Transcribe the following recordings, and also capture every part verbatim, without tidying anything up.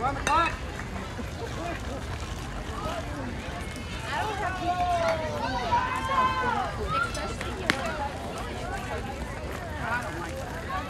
On the clock. I don't have people telling me that, especially here. I don't like that.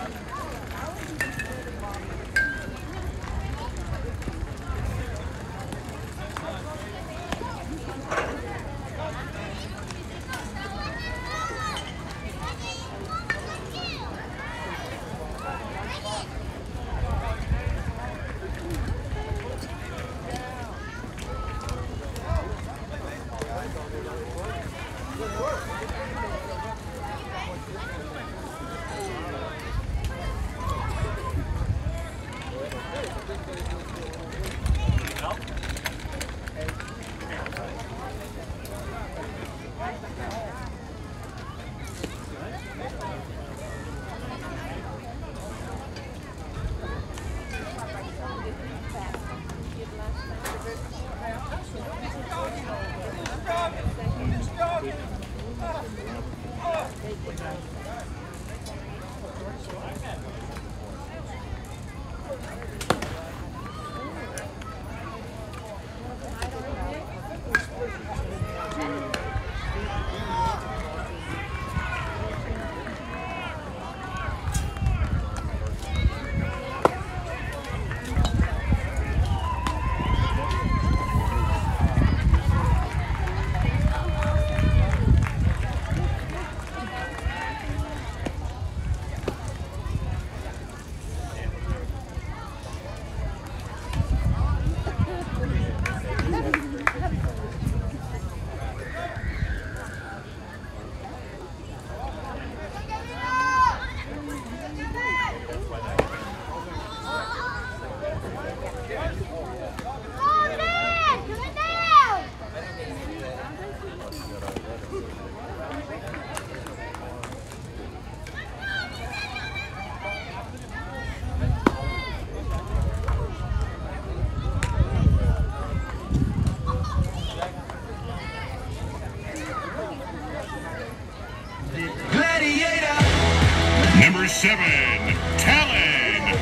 Number seven, Talon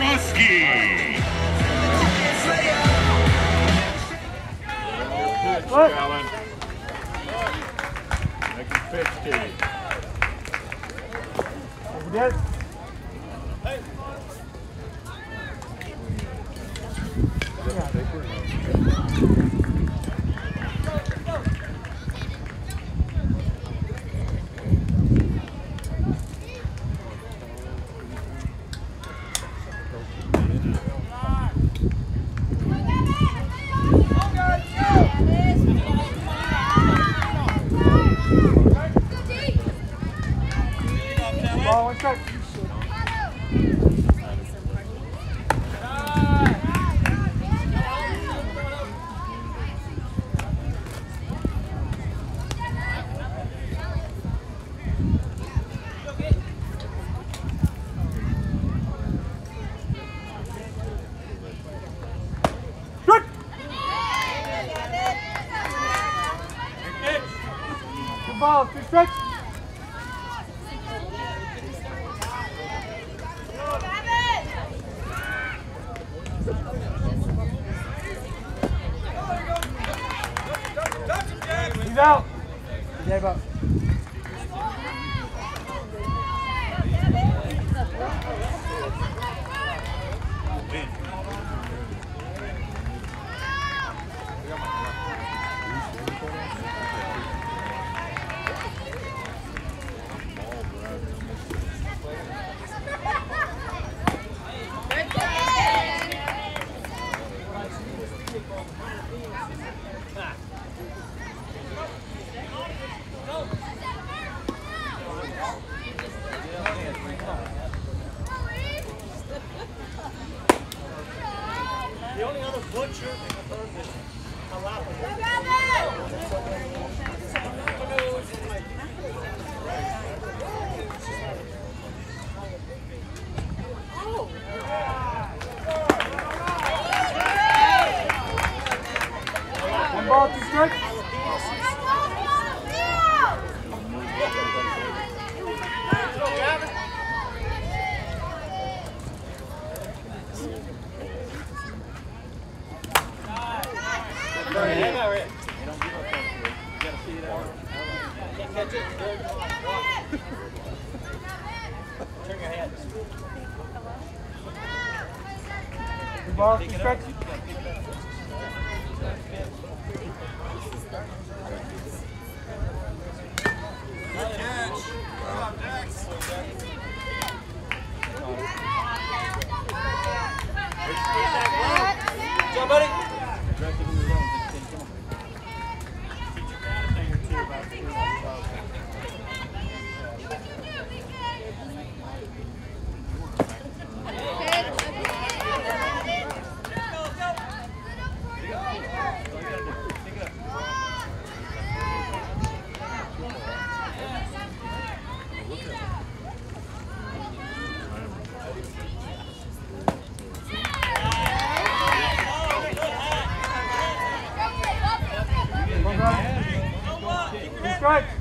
Karofsky. What? Make it fifty. Over there. Ball, one check. Good ball, two strikes. He's out. He gave up. The only other butcher I've heard is Jalapa. One ball, two strikes. Hang on, Rick. You don't give up on it. You gotta see it out. Can't catch it. Turn your head. Good ball, two strikes. Go, buddy. Two strikes.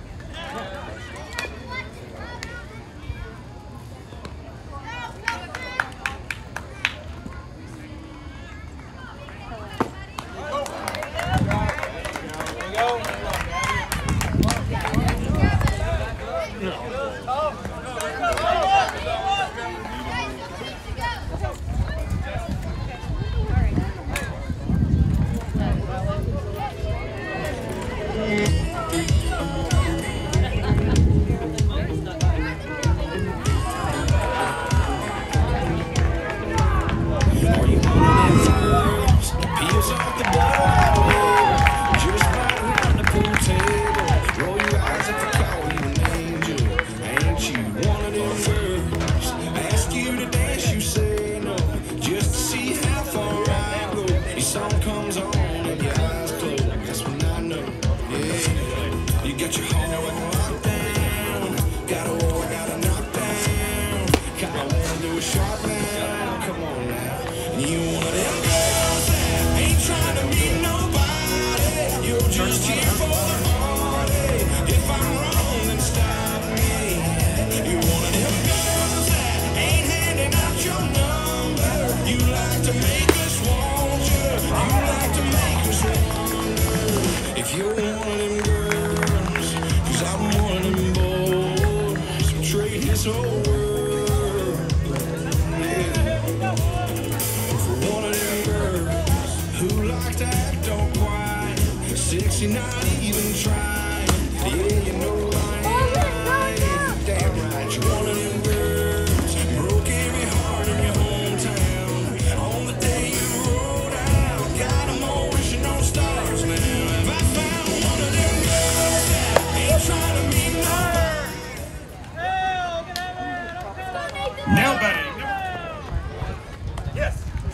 Now batting. Yes.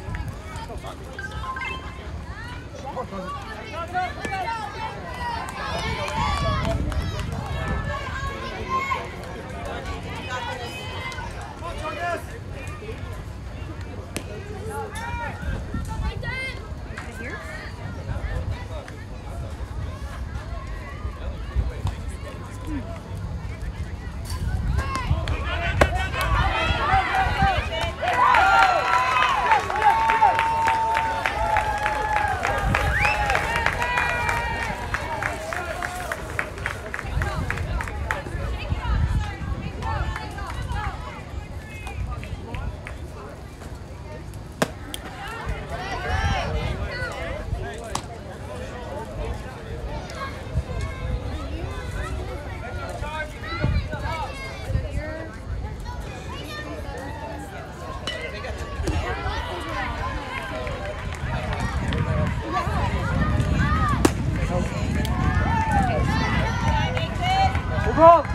Good ball.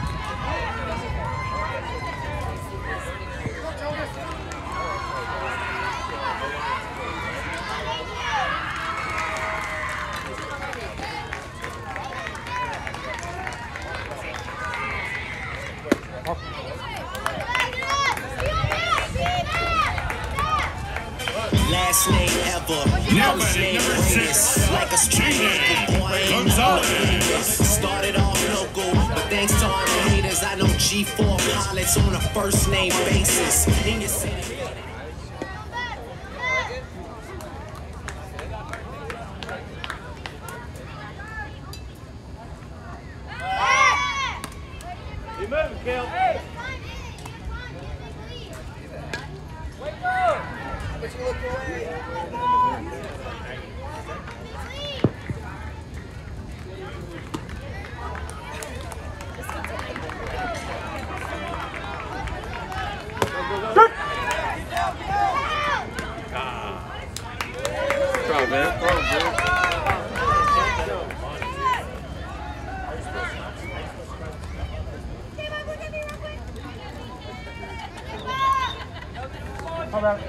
Last name ever. Now First batting name number bonus. six, Like a street Jaden boy. Gonzalez. Started off local, but thanks to all the haters, I know G four pilots on a first name basis. In your city. Try, man. Come on, man. How about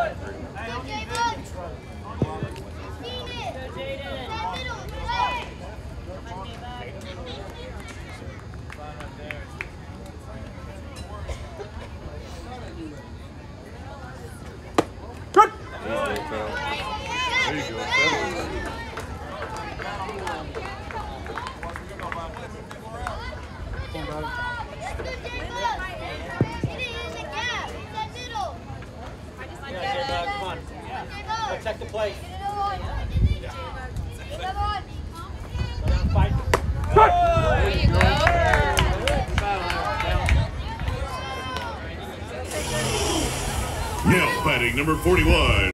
good? There you go. Settle. Come on. Protect the plate. Go down, fight. There you go. Now batting number forty-one.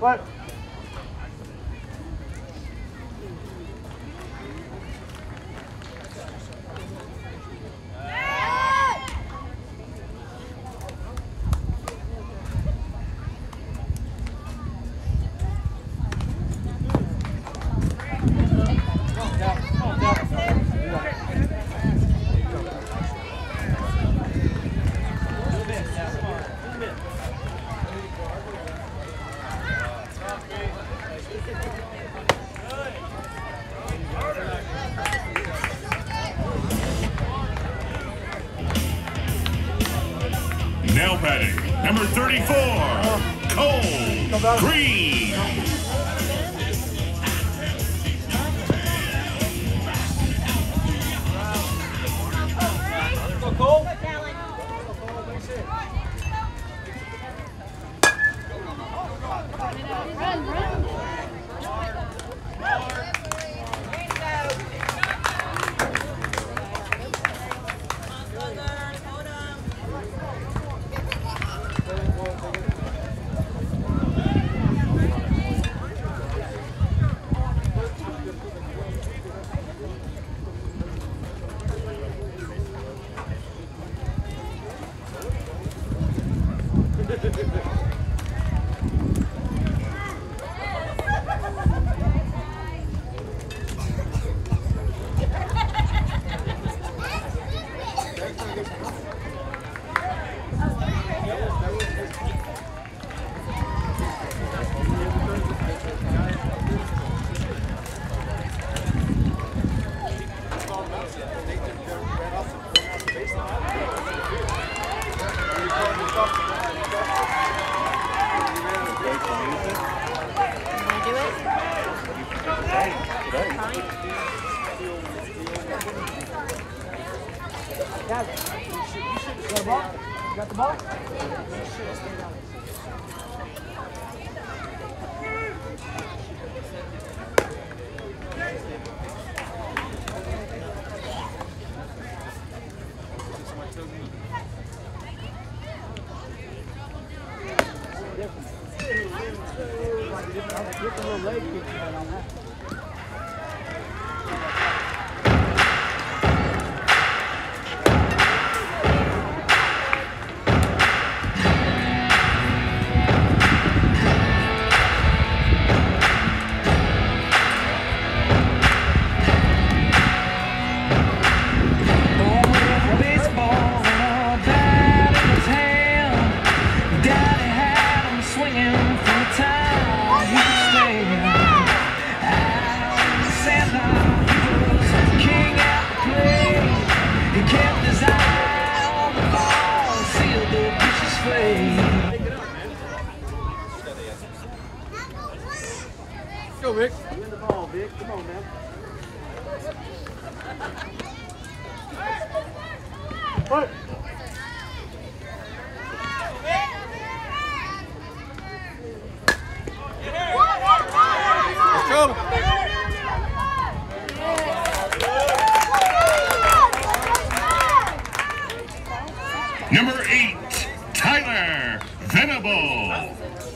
What? Now batting, number thirty-four, Cole Green. Go, Cole. Run, run. Got it. You got the ball? You got the ball? Get the little leg kick on that. Go, Rick. Win the ball, Vic. Come on, man. What? Let's go. Number eight, Tyler Venable.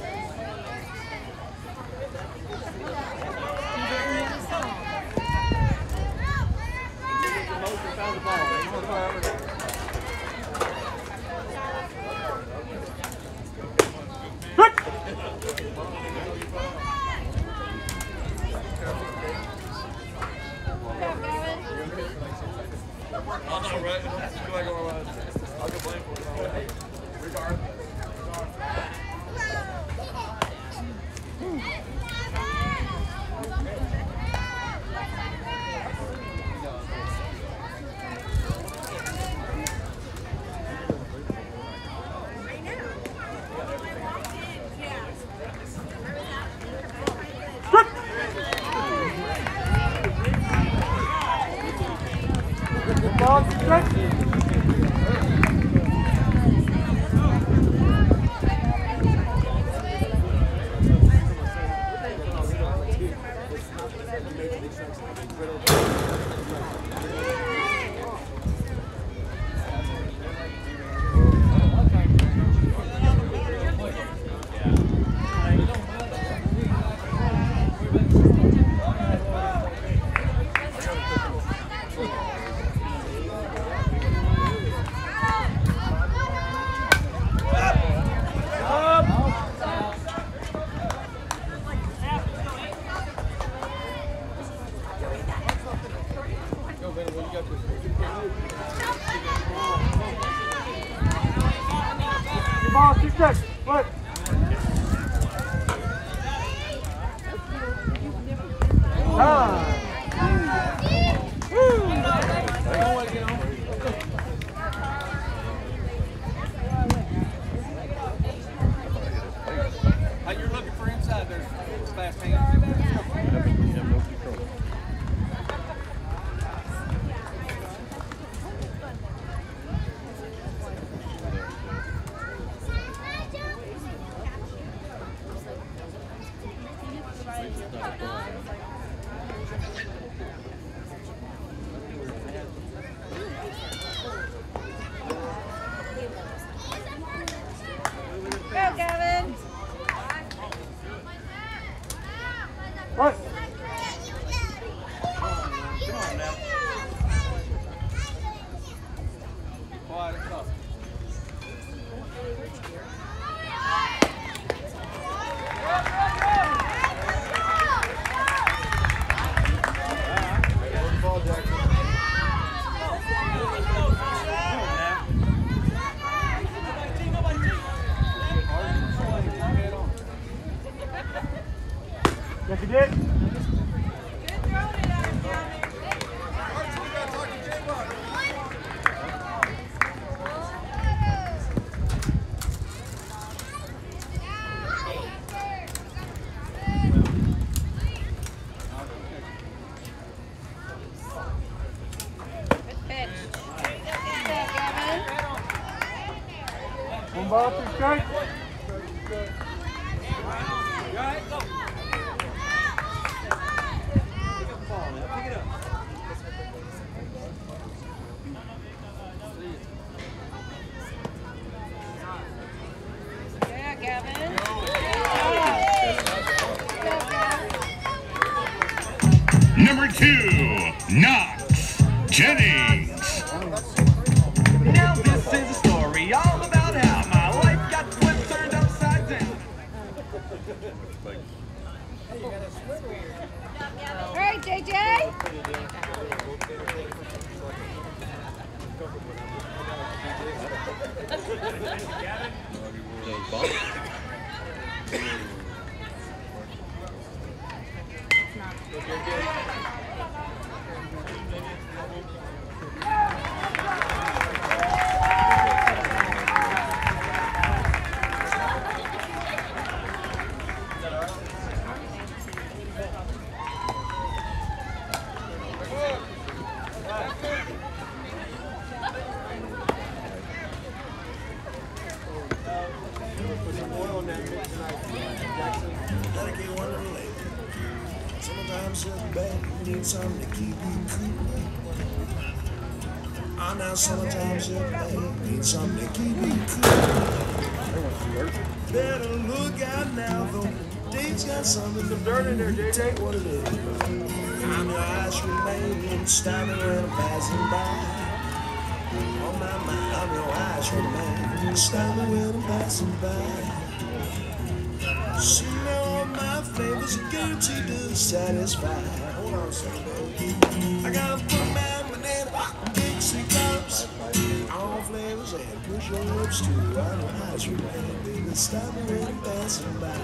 I know, right? I feel like I'm I'll go blame for it. Regardless. Ball, stretch. Go, Gavin. Right. Come on now. Quiet and tough. Ball, Jackson. Yes, you did. One ball, two strikes. Yeah, Gavin. Number two, Knox Jennings. Now this is a story all about how my life got flipped, turned upside down. All right, J J. Sometimes it's bad, you need something to keep you cool. Oh, now sometimes it's bad, you need something to keep you cool. Better look out now, though. Dave's got something to dirt in there, J J. What it is? And your eyes remain stopping when I'm passing by. On my mind, your eyes remain stopping when I'm passing by. See now my flavors are guaranteed to satisfy. Hold on a second, baby. I gotta put my banana in Dixie cups. All flavors and push your lips to our eyes remain. Baby, stop me when I'm passing by.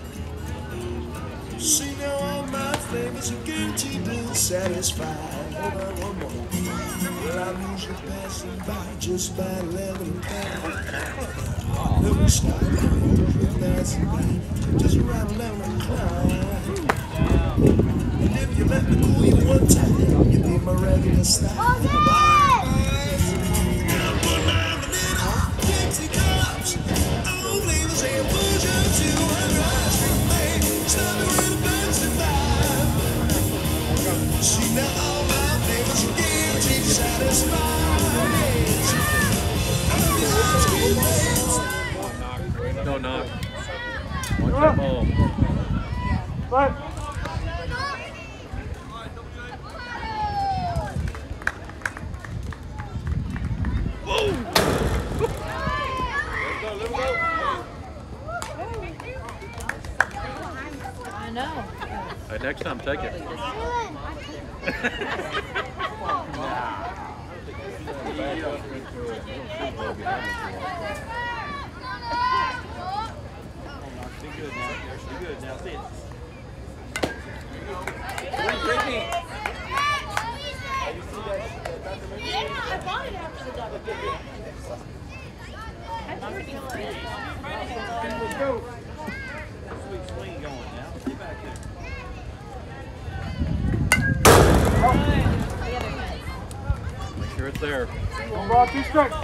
See now all my flavors are guaranteed to satisfy. Hold on one more. Well, I'm usually passing by just by eleven o'clock. Never stop, passing by just around eleven o'clock. And if you let me cool you one time, you'll be my regular style. Put my banana, Dixie cups, all flavors and push up to our ice cream man. Stop me when I'm passing by. See now all my flavors are guaranteed to satisfy. No knock. Watch that ball. Right. I know. Hey, next time, take it. Be good now. Be good now. Sit. I bought it after the double. Let's go. Sweet swing going now. Get back here. Make sure it's there. One ball, two strikes.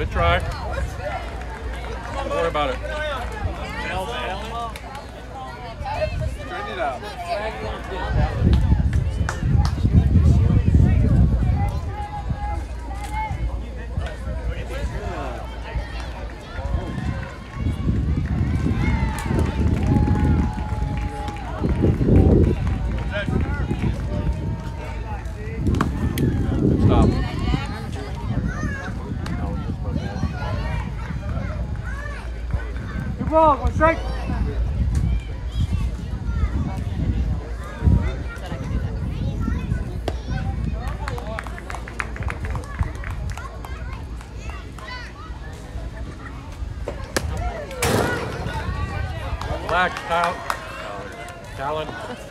Good try. Don't worry about it. Turn it out. Stop. Good ball, one strike. Relax, Kyle. Talon.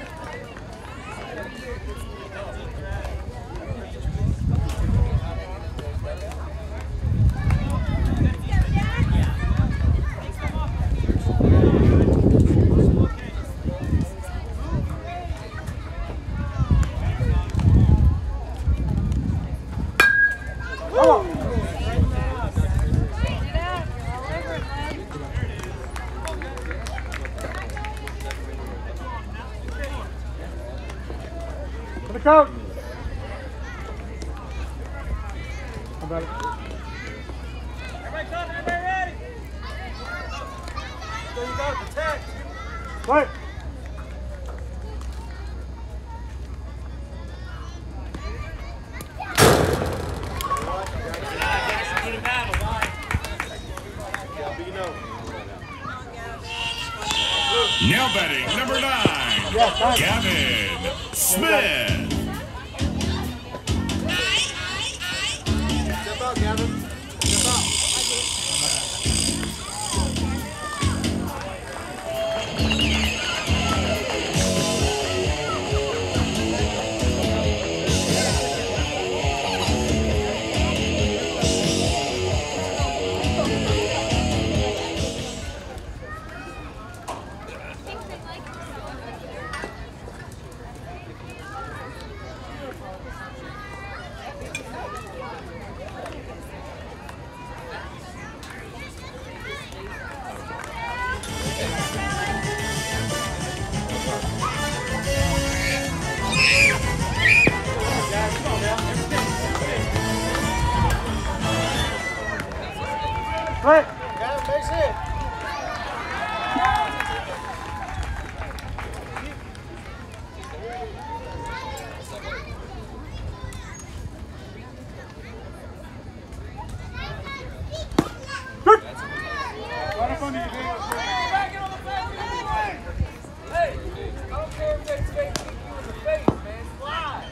For the coach. How about it? Everybody come, everybody ready? So you got to protect. Play. Now batting number nine, Yeah, fine. Gavin Smith. Step out, Gavin. Step out. Play. Gavin, base hit. Right up under you, baby. Hey, I don't care if they say kick you in the face, man. Slide.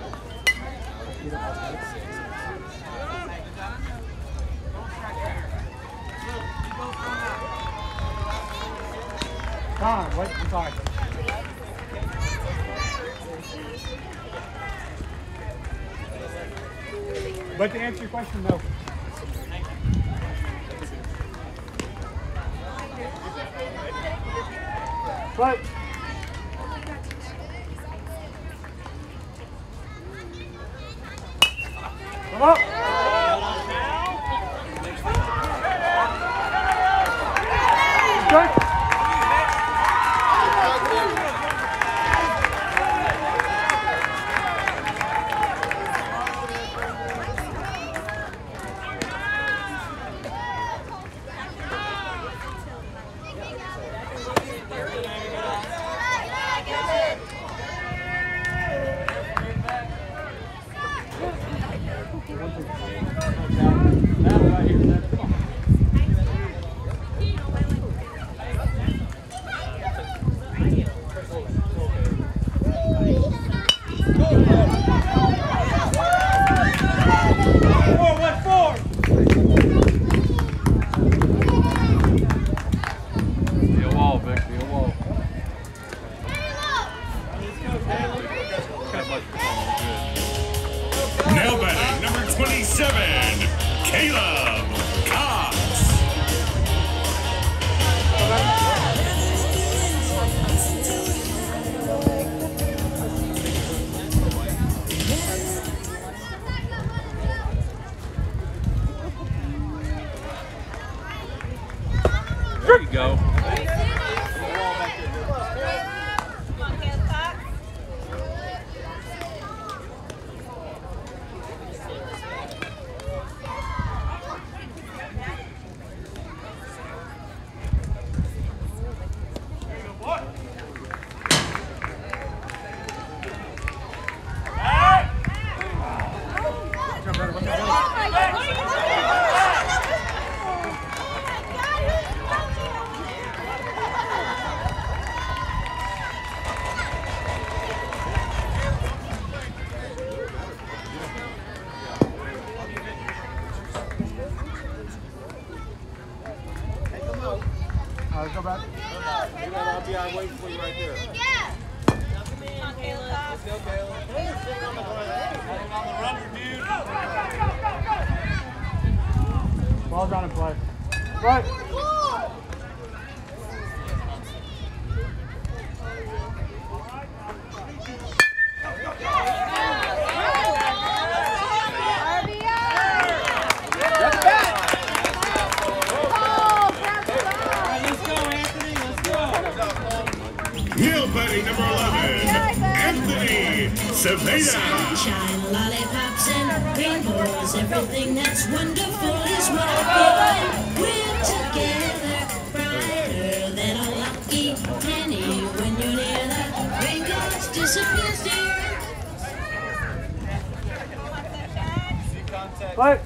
Time, wait for time. But to answer your question, though. Play. Come up. Strike. Be a wall, Vic. Be a wall. That much good. Now batting number twenty-seven, Caleb Cox. There you go. Alright, go back. I'll be out waiting for you right there. Yeah. Let's go, Caleb. On the rubber, dude. Ball's on and play. Right. Neil batting number eleven, Anthony Seveda. Sunshine, lollipops, and rainbows. Everything that's wonderful is what I feel like. We're together, brighter than a lucky penny. When you're near, the rain goes disappears, dear. Right.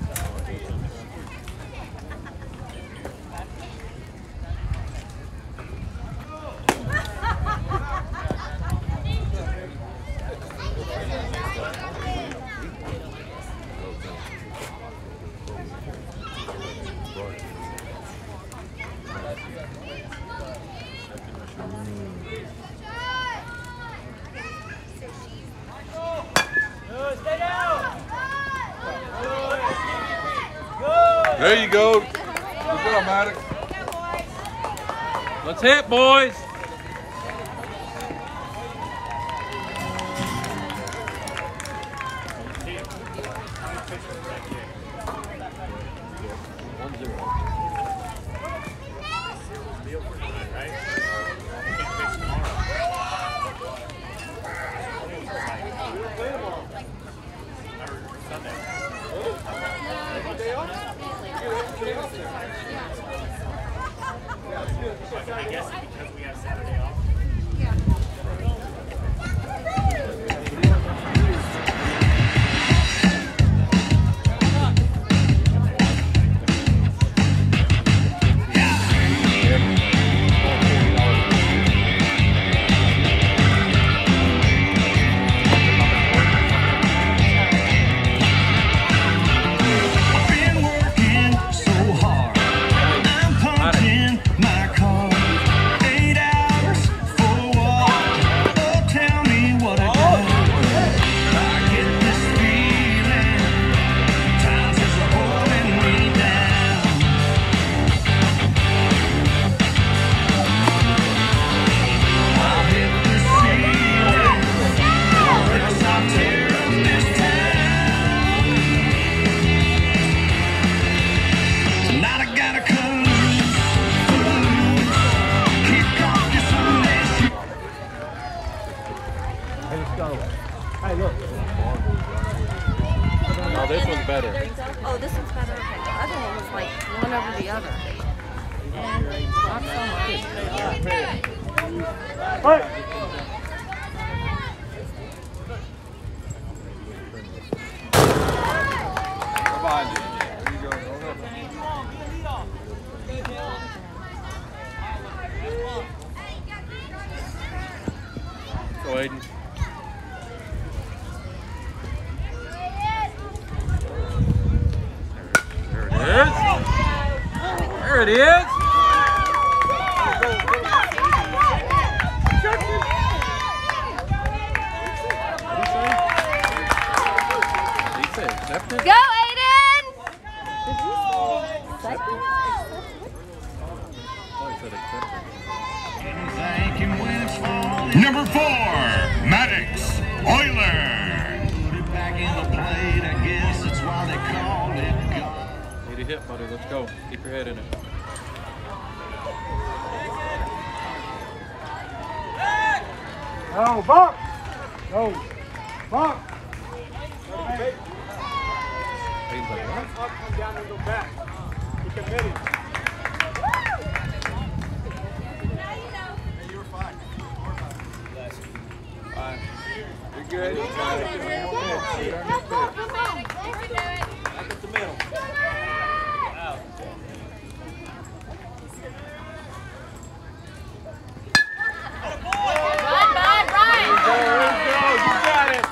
There you go. Good job, Maddox. Let's hit, boys. I guess because we have Saturday off. Hey, look. No, this one's better. Oh, this one's better. Okay, the other one was like one over the other. And not so much. Right. Behind you. There you go. Go, Aiden. There it is. There it is. He said accept it. Go, Aiden! Number four, Maddox Euler. Need a hit, buddy. Let's go. Keep your head in it. No, bump! No, bump! He's like, what? Up, come down, and go back. He committed. You're good. Come on, come on. Back up the middle. Out. Run, run, run! You got it.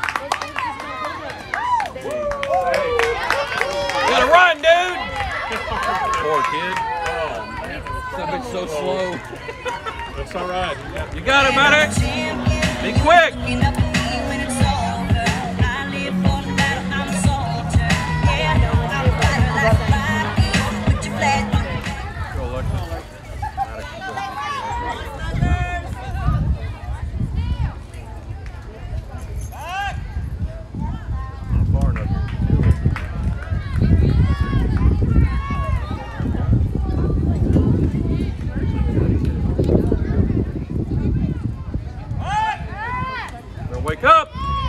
You gotta run, dude! Poor kid. Something's so slow. That's all right. You got it, Maddox. Be quick. Go, Alexis. Maddox is going not far enough. Better wake up.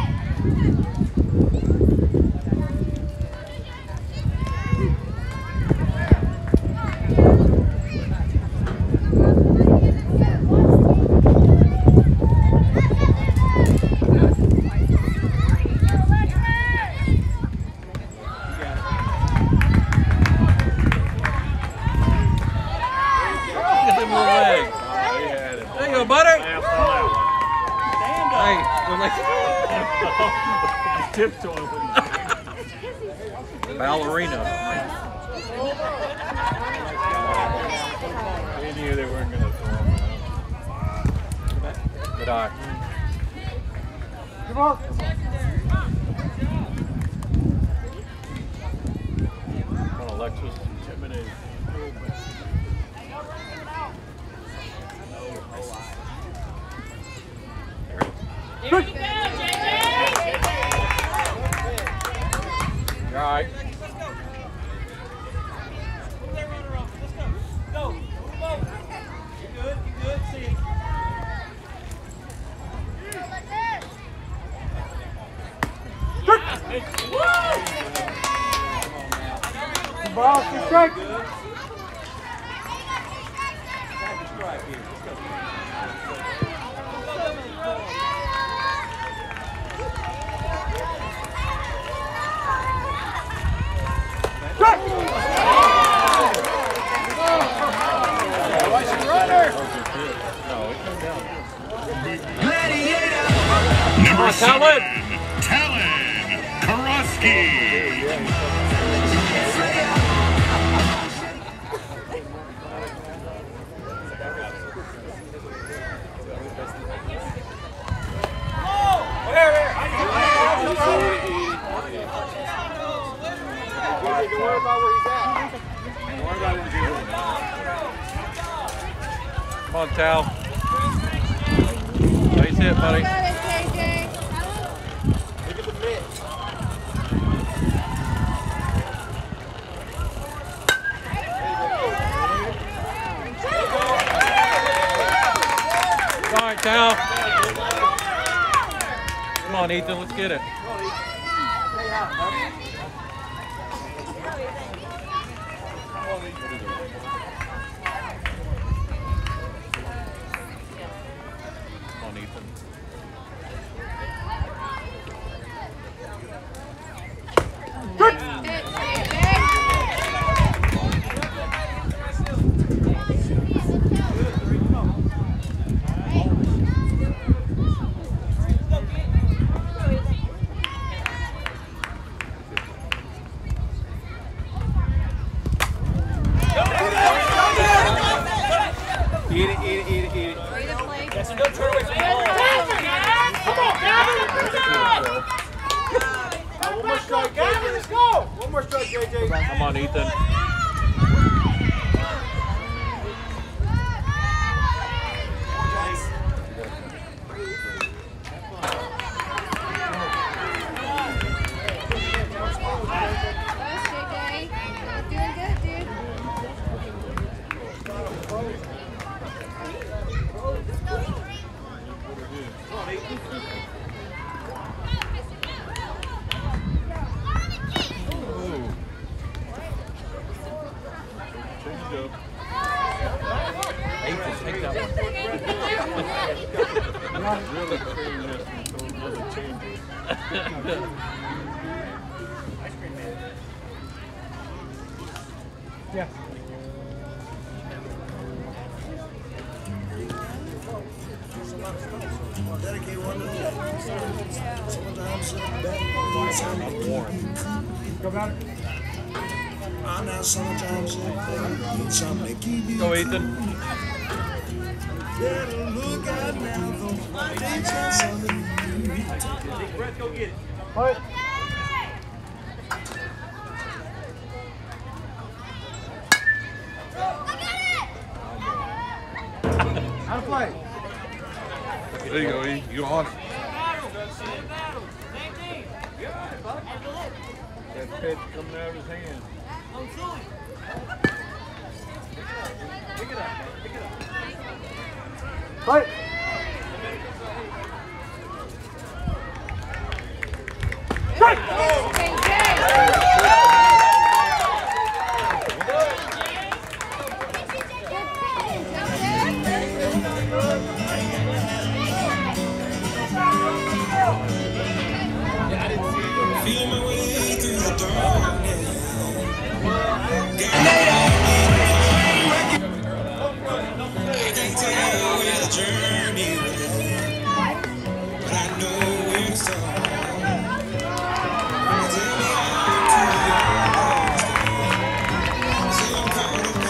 Look at them little legs. There you go, butter. Hey, they're like Tiptoeing with ballerina. They knew they weren't going to throw him out. Good eye. Come on. Come on, Alexis. Intimidated. There you go, J J! You're all right. The ball, good strike. Number on, seven, Talon. Talon Karofsky. Don't worry about where he's at. Don't worry about him. Come on, Tal. Nice hit, buddy. Got it, J J. Look at the mitt. All right, Tal. Come on, Ethan, let's get it. Come on, Ethan. Hit, J J. Eat it, eat it, eat it, eat it. Way to play. That's a good turn away from the ball. Come on, Gavin, let's go! One more strike, Gavin, let's go! One more strike, J J. Come on, Ethan. J J. You're doing good, dude. Eight, just take that one. Really clean this one so it really changes. Yeah. Dedicate one to that. Sometimes I'm warm. Go about it. I'm not sometimes need something to keep you. Go, Ethan. Better look out now, though. They just something new. Big breath, go get it. All right. How to play? There you go, E. You on? That pitch coming out of his hand. Pick it up, man. Pick it up. Fight! Feel my way through the darkness. I can't tell where the journey will end, but I know where to start. Tell me how to understand. Say I'm caught up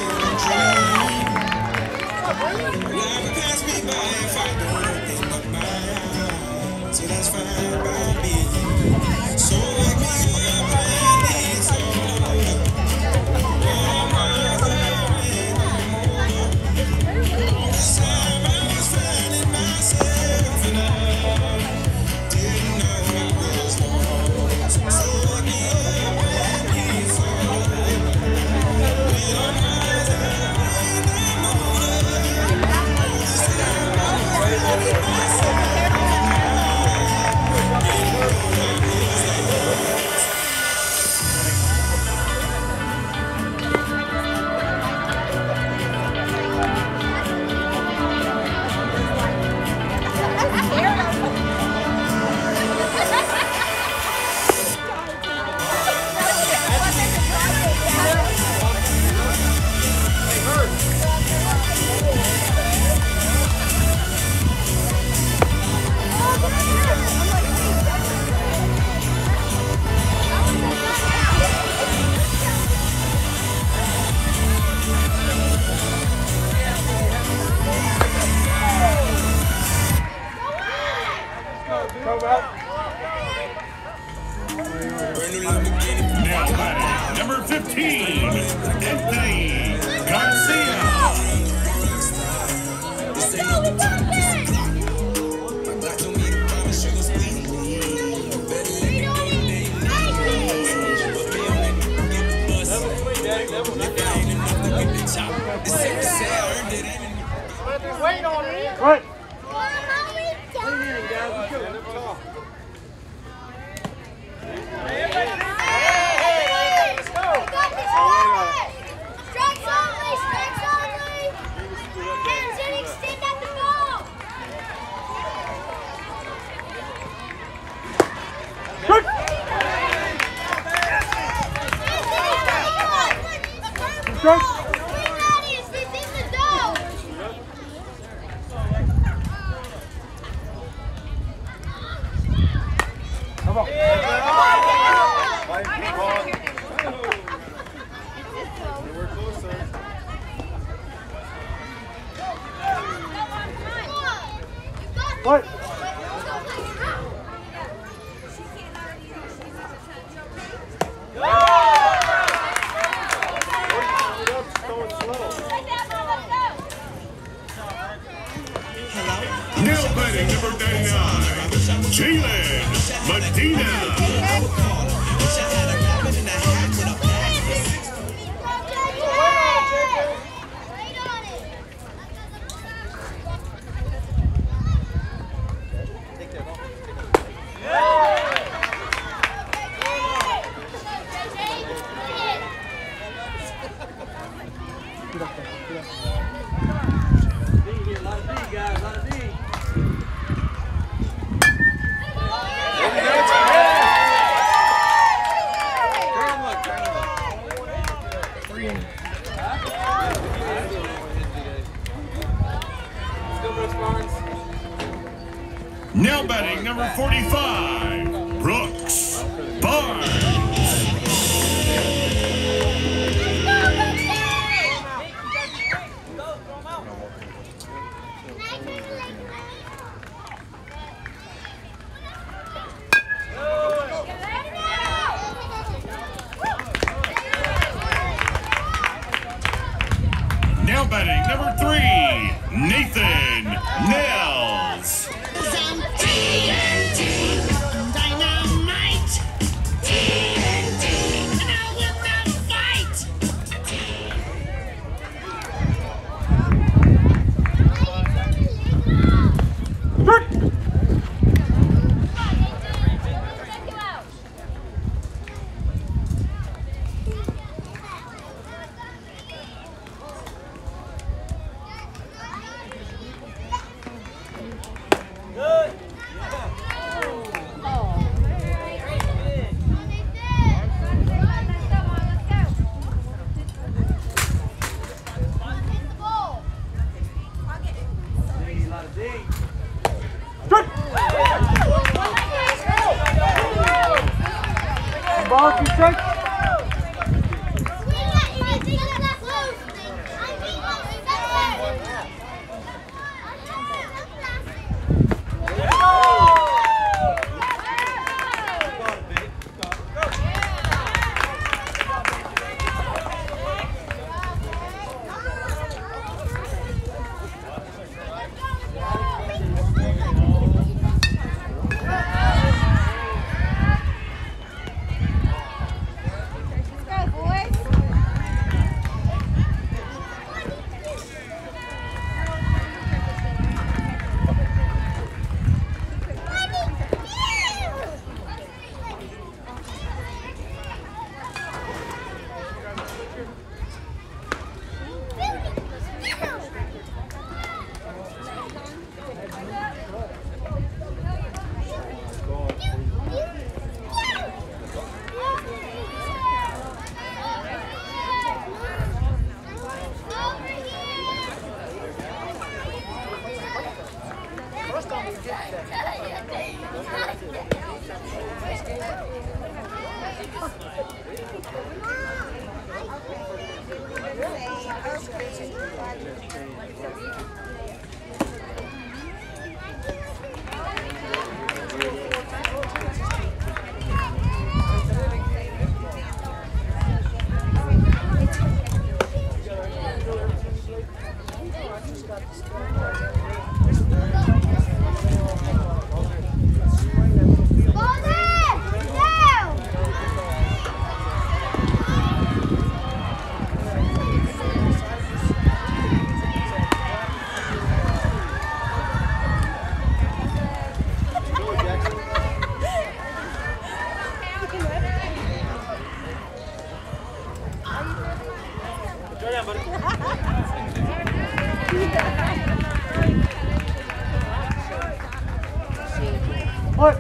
in a dream. Life passed me by if I don't open up my eyes. So that's fine by me. So wake me up when it's all over. I'm rising in the morning. All this time I was finding myself and I didn't know I was lost. So wake me up when it's all over. When I'm rising in the morning. All this time I was finding myself. Now batting, number fifteen, Anthony Garcia. This ain't no time to kiss the clock. My God told me to promise you was sweet. Better let me get day night. Put me on that get the bus. If it ain't enough to get the chop, this ain't the say I earned it. Ain't Wait on it. Right. Come on. We're closer. What? Now batting, number ninety-nine, Jalen Medina. Now batting number forty-five, Brooks Barnes. Now batting number three, Nathan Nels. T N T, dynamite. T N T, and I will not fight. Ball, you check. What?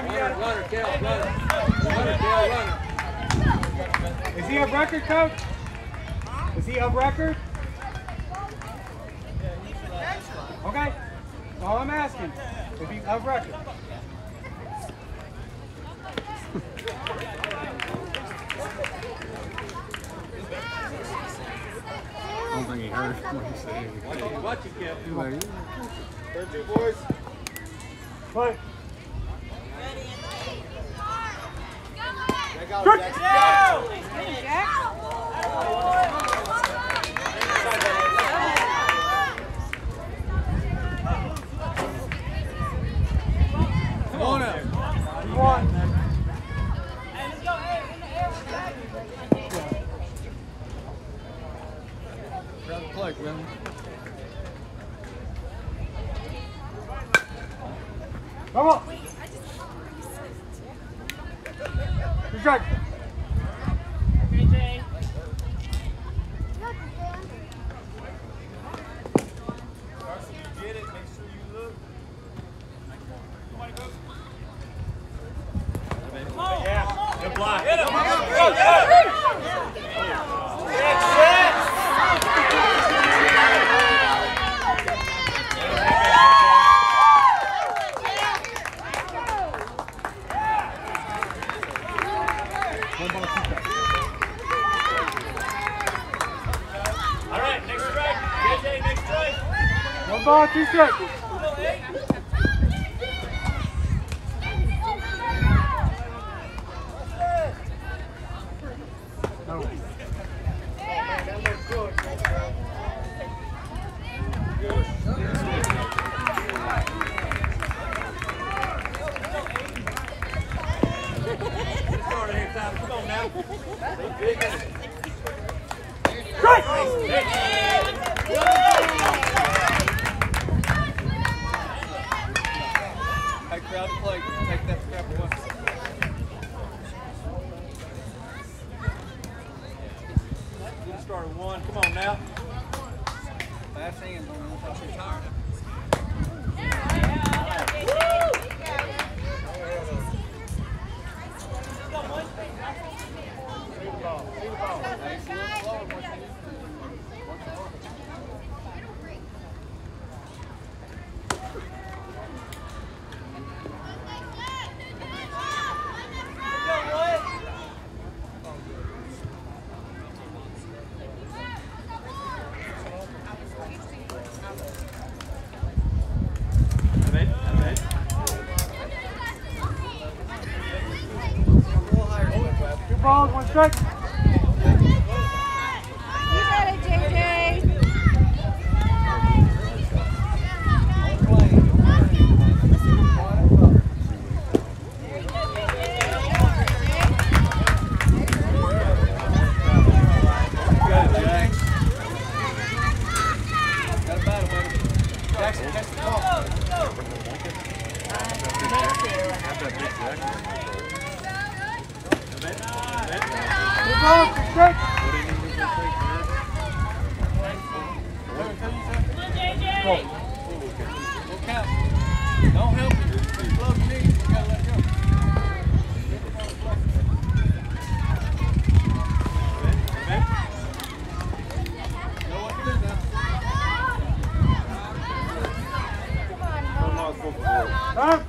Runner, Cal, runner. Runner, Cal, runner. Is he of record, coach? Is he of record? Okay. That's all I'm asking. If he's of record. I don't think he heard what he said. Watch it, Cal. Third two, boys. Play. Go, Jack. Go! Jack. Come on up. Come on. Grab the plate, man. Come on. Good Jack. Good block. Hit him. Go, all right, next strike. J J, next strike. One ball, two strikes. Come on now. Hey, crowd, play. Take that scrap away. Good start at one. Come on now. Fast hands on him. I'll be tired. Two balls, one strike. You got it, J J. Jackson, catch the ball. Two balls, two strikes. Go. We'll count. Don't help him. Close knees. You gotta let go. Know what to do now. Time.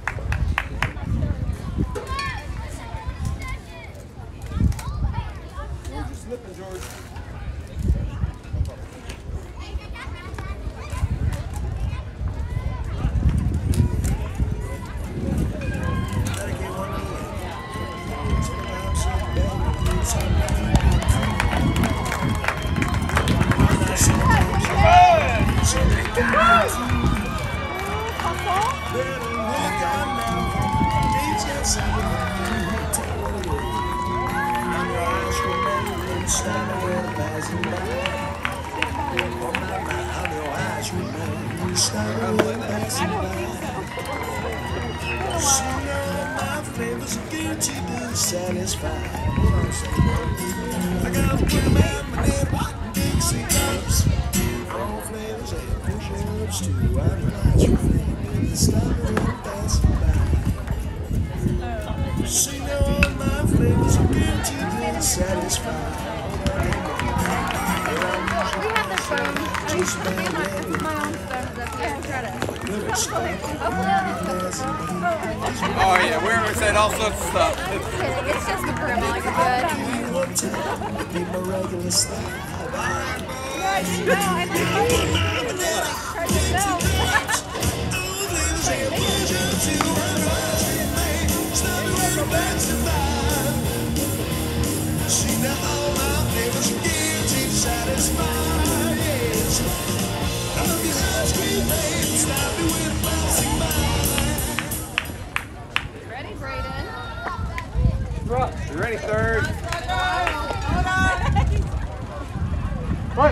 George, you're slipping, George. Satisfied. I got a good man, my dad walking Dixie cups. All flavors and push-ups too. I realize you're feeling the style of passing by. See now all my flavors are guaranteed to satisfy. We have the phone. I used to be my, my own phones up here. Try to. Oh yeah, we already said all sorts of stuff. It's just the grandma, like a bud. Be my regular style. No, I think See now all my flavors are guaranteed satisfied. Yes. I love your ice cream, babe. Stop me with a bouncing mind. Ready, Brayden? You ready, third? Hold on. What?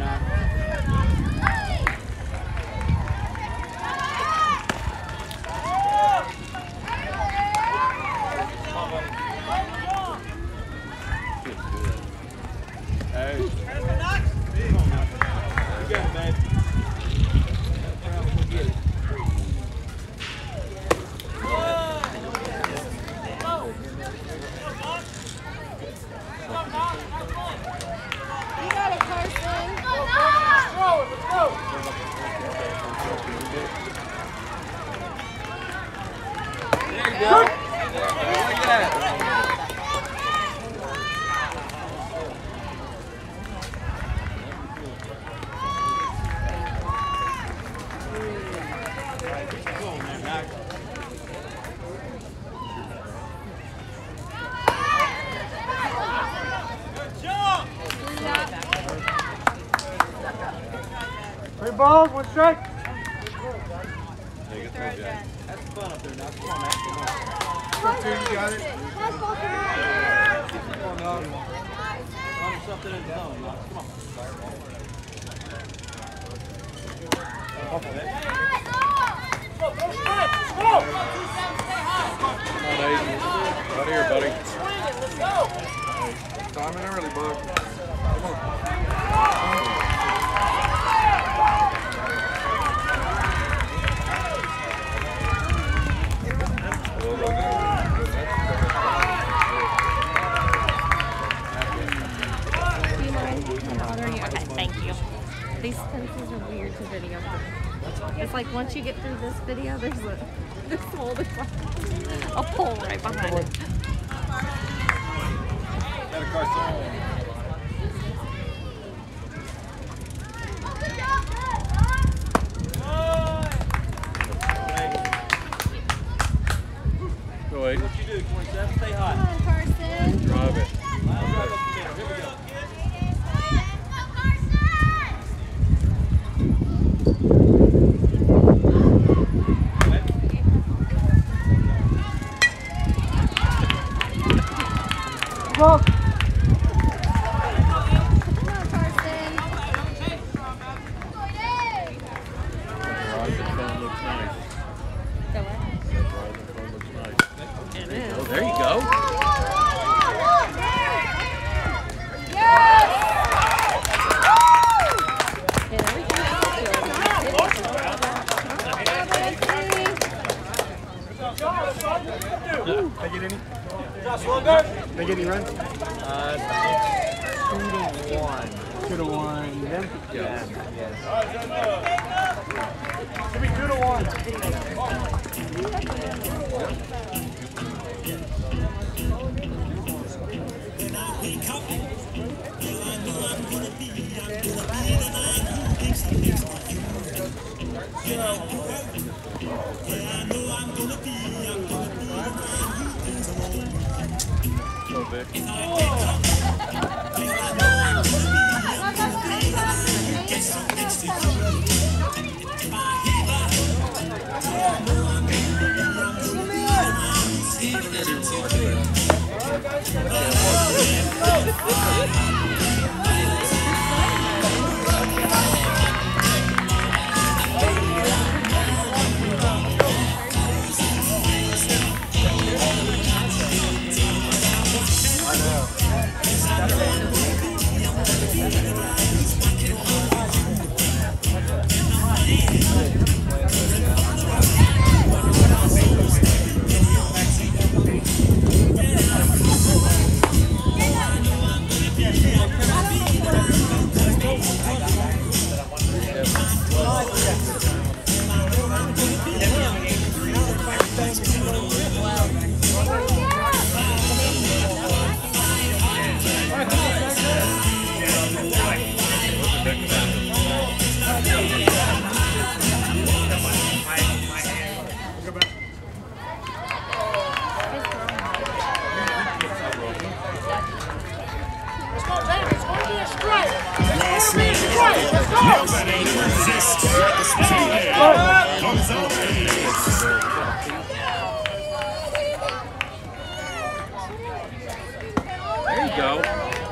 Three balls, one strike. That's fun up there now. Come on, man. Come on. Two, you got it. Come on, dog. Run something in the zone, dog. Come on. Off of it. Come on, Aiden. Right here, buddy. Let's go. Timing early, bud. Come on. Thank you. These pencils are weird to video. It's like once you get through this video, there's a this hole that's like a pole right behind it. Got a Carson. Go ahead. What you do, twenty-seven? Stay hot. Come on, Carson. Drive it. I'll drive up the middle. Here we go. Go. Come on, Carson. Verizon phone looks nice. Go what? Verizon phone looks nice. It is. Oh, there you go. Yeah, everything else feels They get any? Josh, slow guard. They get any runs? Uh, two to one. Two to one. Them? Yeah. Yes. Give me two to one. Go, Vic. Now batting number six, Jaden Gonzalez. There you go.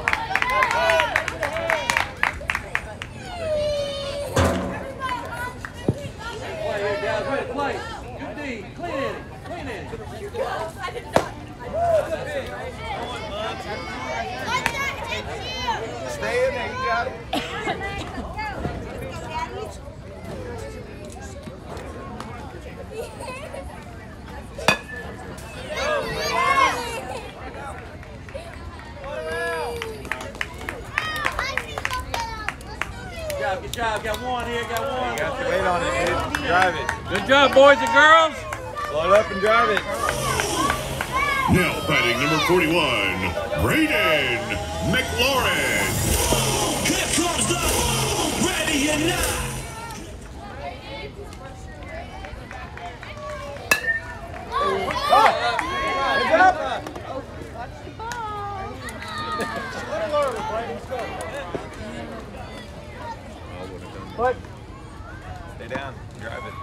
Play here, guys. Ready, play. Good D. Clean it. Clean it. Stay in there, you got it. Good job, good job. Got one here, got one. You got to wait on it, dude. Drive it. Good job, boys and girls. Load up and drive it. Now batting number forty-one, Braden McLaurin. Here comes the ball, ready or not. Hands up. What? Stay down. Drive it.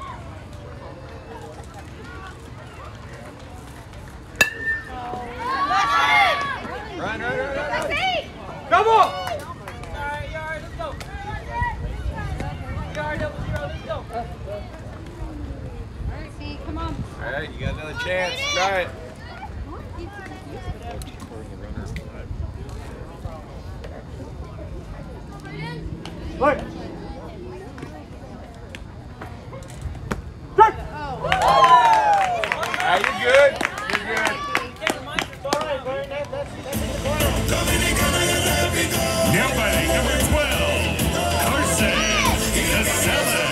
Run, run, run, run, run. Come on! Alright, yard, let's go. Yard, double zero, let's go. Alright, see, come on. Alright, you got another chance. Try it. Look! Alright, you're good. You're good. Now batting number twelve, Carson Casella.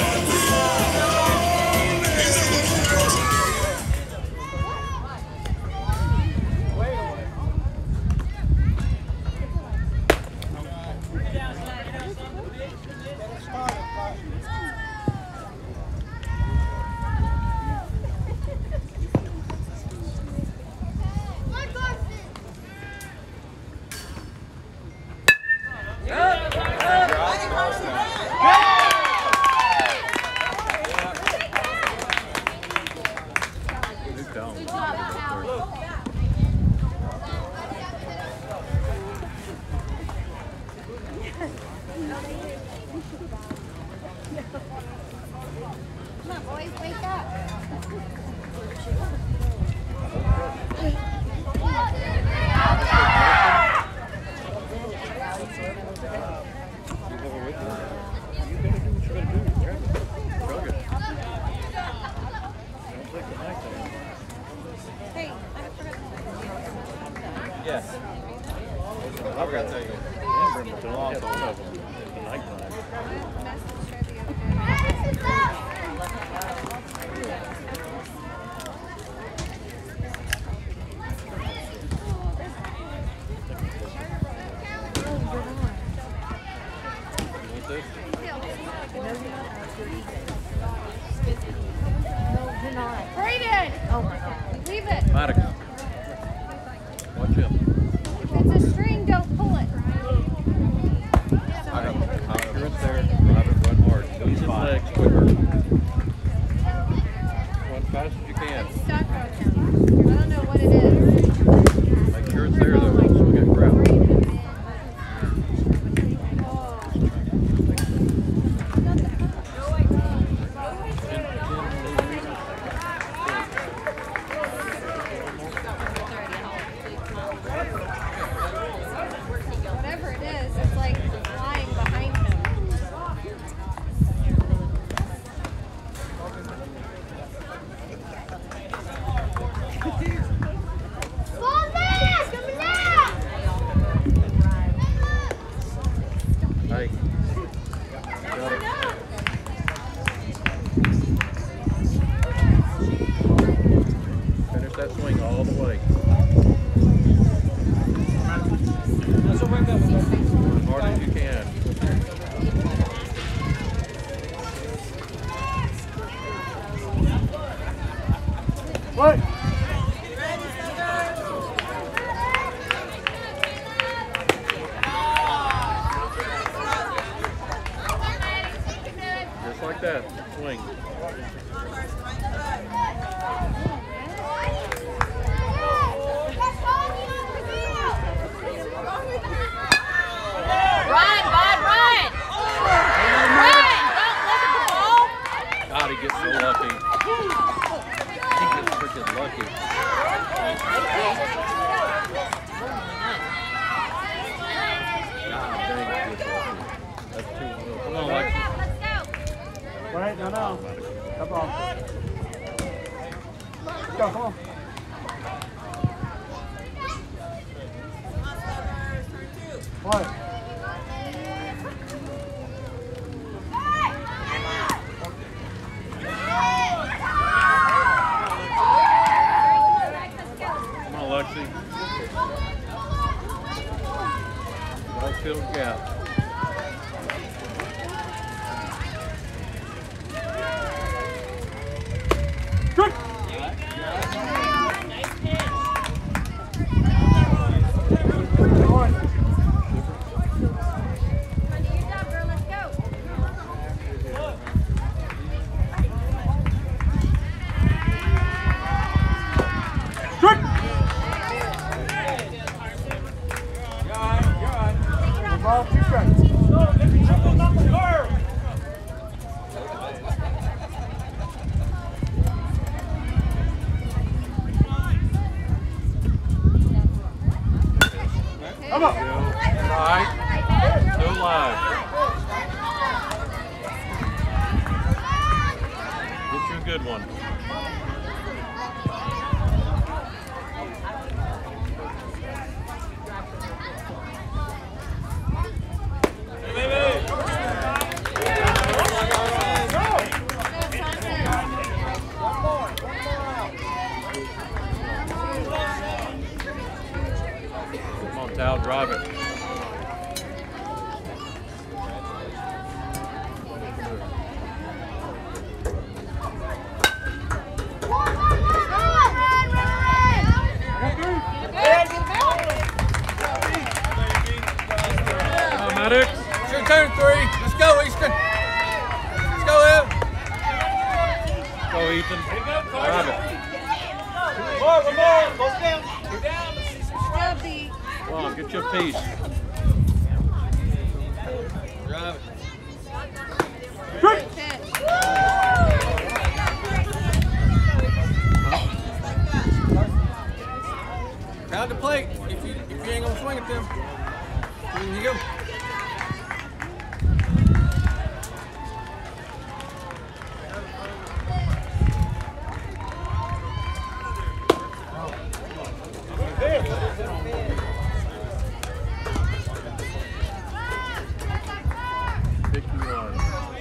Come on, boys, wake up. Hey, I forgot. Yes. I forgot to tell you. Brayden! Oh my God. Leave it. Monica. Watch him. It's a string, don't pull it. I know. You're up there. Drive it, run hard. Use his legs quicker. Run fast as you can. It's stuck right now. I don't know what it is. Make sure it's there though, so we get ground. Whatever it is, it's like flying behind him. on. Come on. Let's go, come on. What? Come on, Lexi. Right field gap. Good. Ball, two strikes. Come on. Right. Still live. Get you a good one. Come on, Tal, drive it. Come on, Maddox. It's your turn, three. Let's go, Easton. Let's go, Ev. Go, Ethan. Drive it. More, one more. Go down. Go down. Come on, get your piece. Drive it. Good. Crowd the plate. If you if you ain't gonna swing at them, here you go. fifty-one.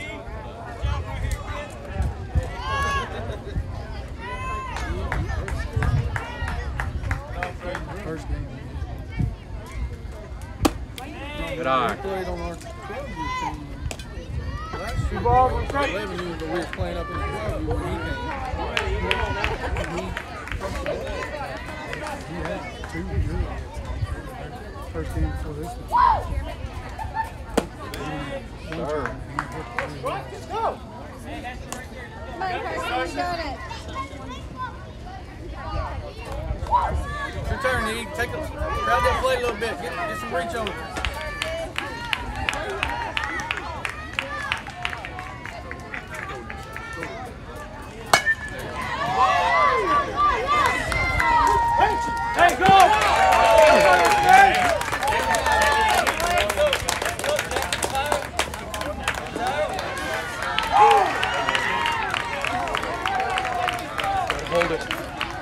First game. Good eye. Played on our twelve team. Two balls, one strike. eleven years, but we was playing up in the twelve when he came. He had two good. First game before this one. Sir. Let's go. Come on, Carson, you got it. It's your turn, E. Take a crowd that plate a little bit. Get, get some reach on it. Hey, go! Hold it.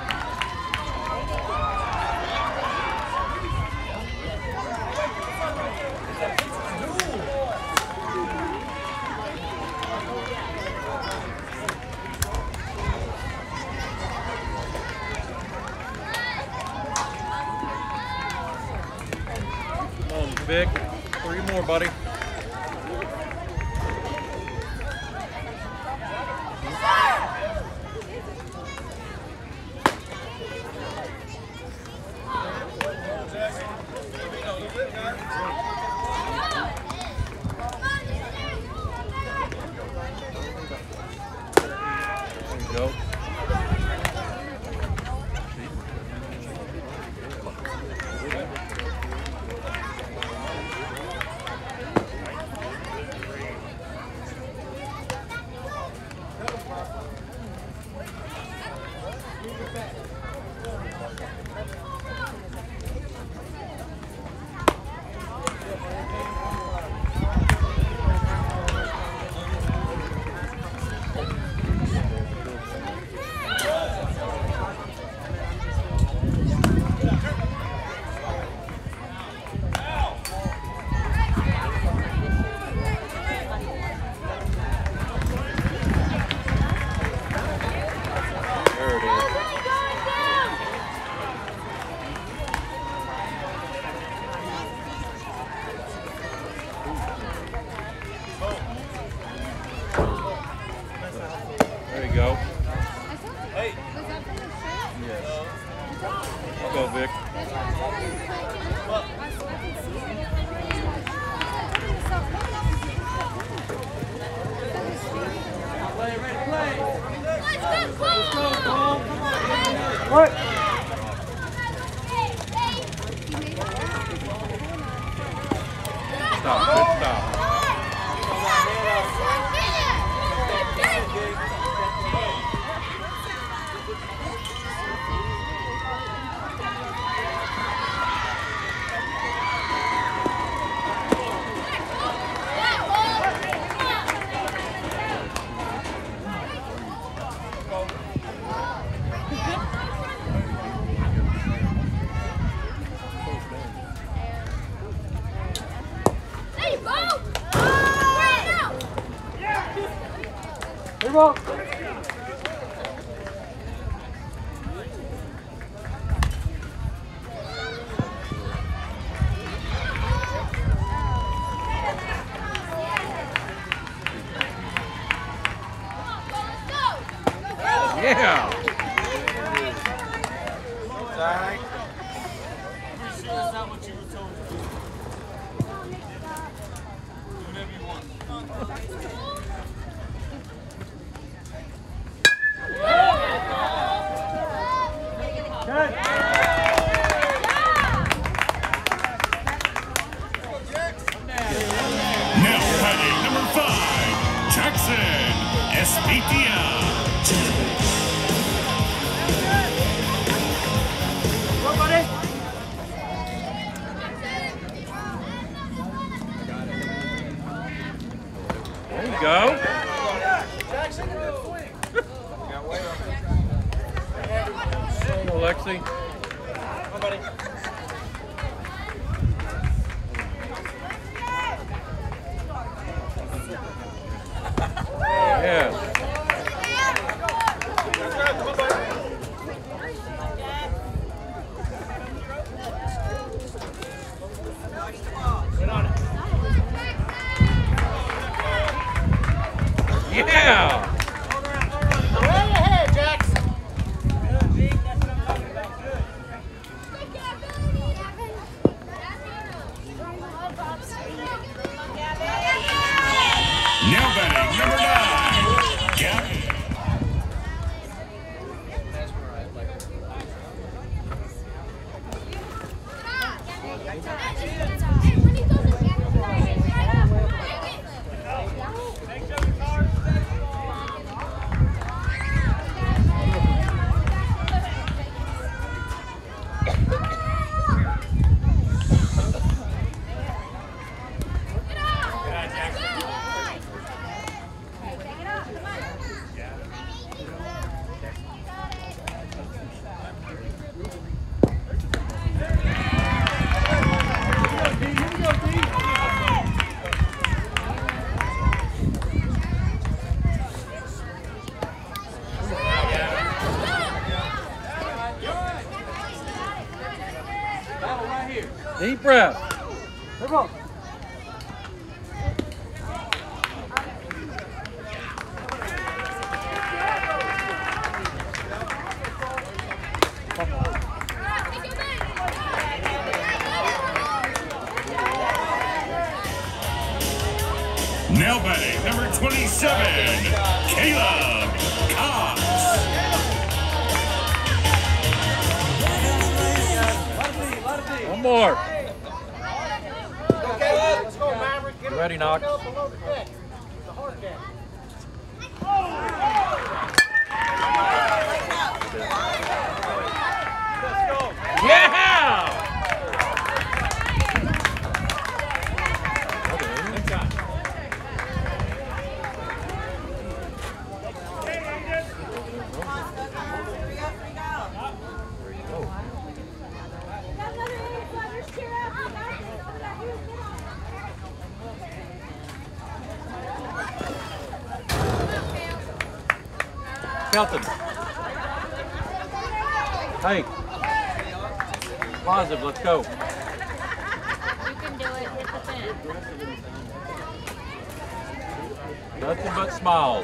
Come on, Vic. Three more, buddy. There you go. What? Stop, good stop. Hey, ball. Yeah. Zach. Now fighting number five, Jackson Espitia. There you go. Go, Lexi. Yeah. Yeah. Way ahead, Jackson. Now batting number nine, Gabby. Deep breath. Hey, ball. Now batting number twenty-seven, Caleb Cox. One more. Let's go, Maverick. Get You ready, Knox? Below the catch. It's a hard catch. Yeah! Kelton. Hey. Positive, let's go. You can do it. Hit the fence. Nothing but smiles.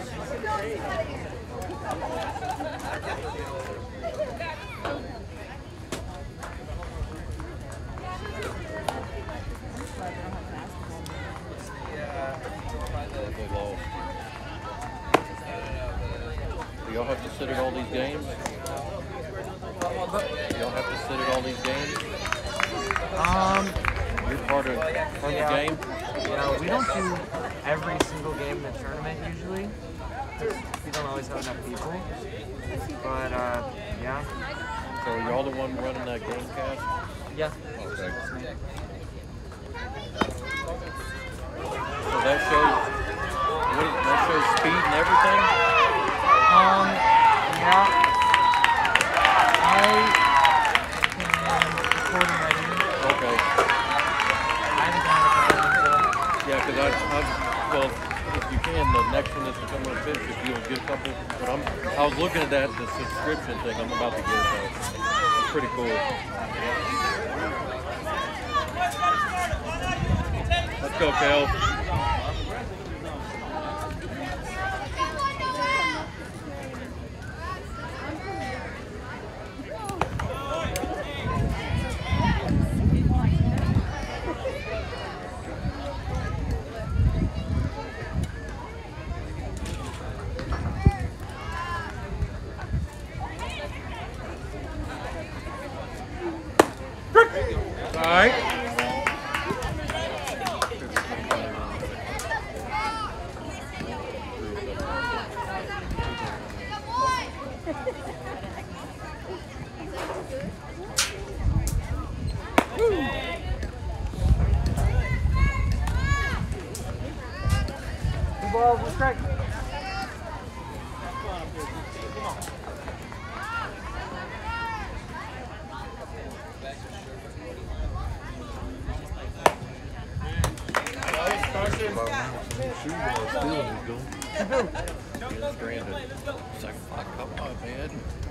y'all have to sit at all these games? Y'all have to sit at all these games? Um, You're part of, part yeah. of the game? Yeah, we don't do every single game in the tournament usually. We don't always have enough people. But, uh, yeah. So are y'all the one running that game cast? Yeah. Okay. So that shows, what is, that shows speed and everything? Um, yeah. I can record and ready. Okay. I haven't done it for Yeah, because I, I, well, if you can, the next one that's becoming a fish, if you'll get a couple, but I'm, I was looking at that, the subscription thing, I'm about to get it though. It's pretty cool. Let's go, Kel. All right. Two balls, one strike. It's like, fuck, come on, man.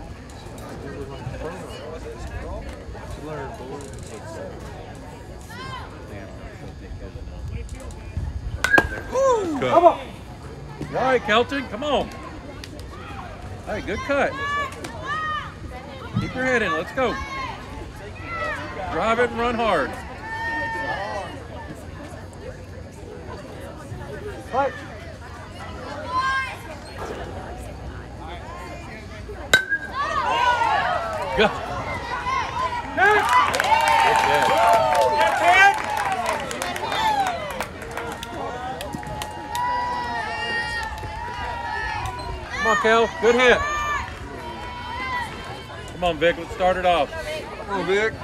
Come on. All right, Kelton, come on. Hey, good cut. Keep your head in. Let's go. Drive it and run hard. Fight. Go. Good catch. Come on, Kel. Good hit. Come on, Vic. Let's start it off. Come on, Vic.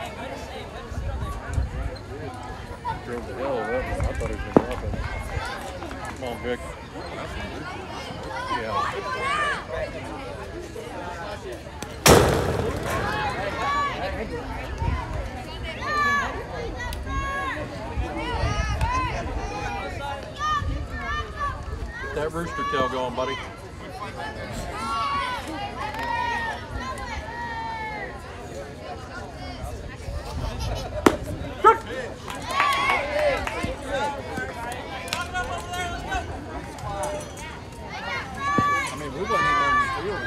Drove the hell of that one. I thought it was going to happen. Come on, Vic. Yeah. Get that rooster tail going, buddy. I mean, we wasn't even on the field.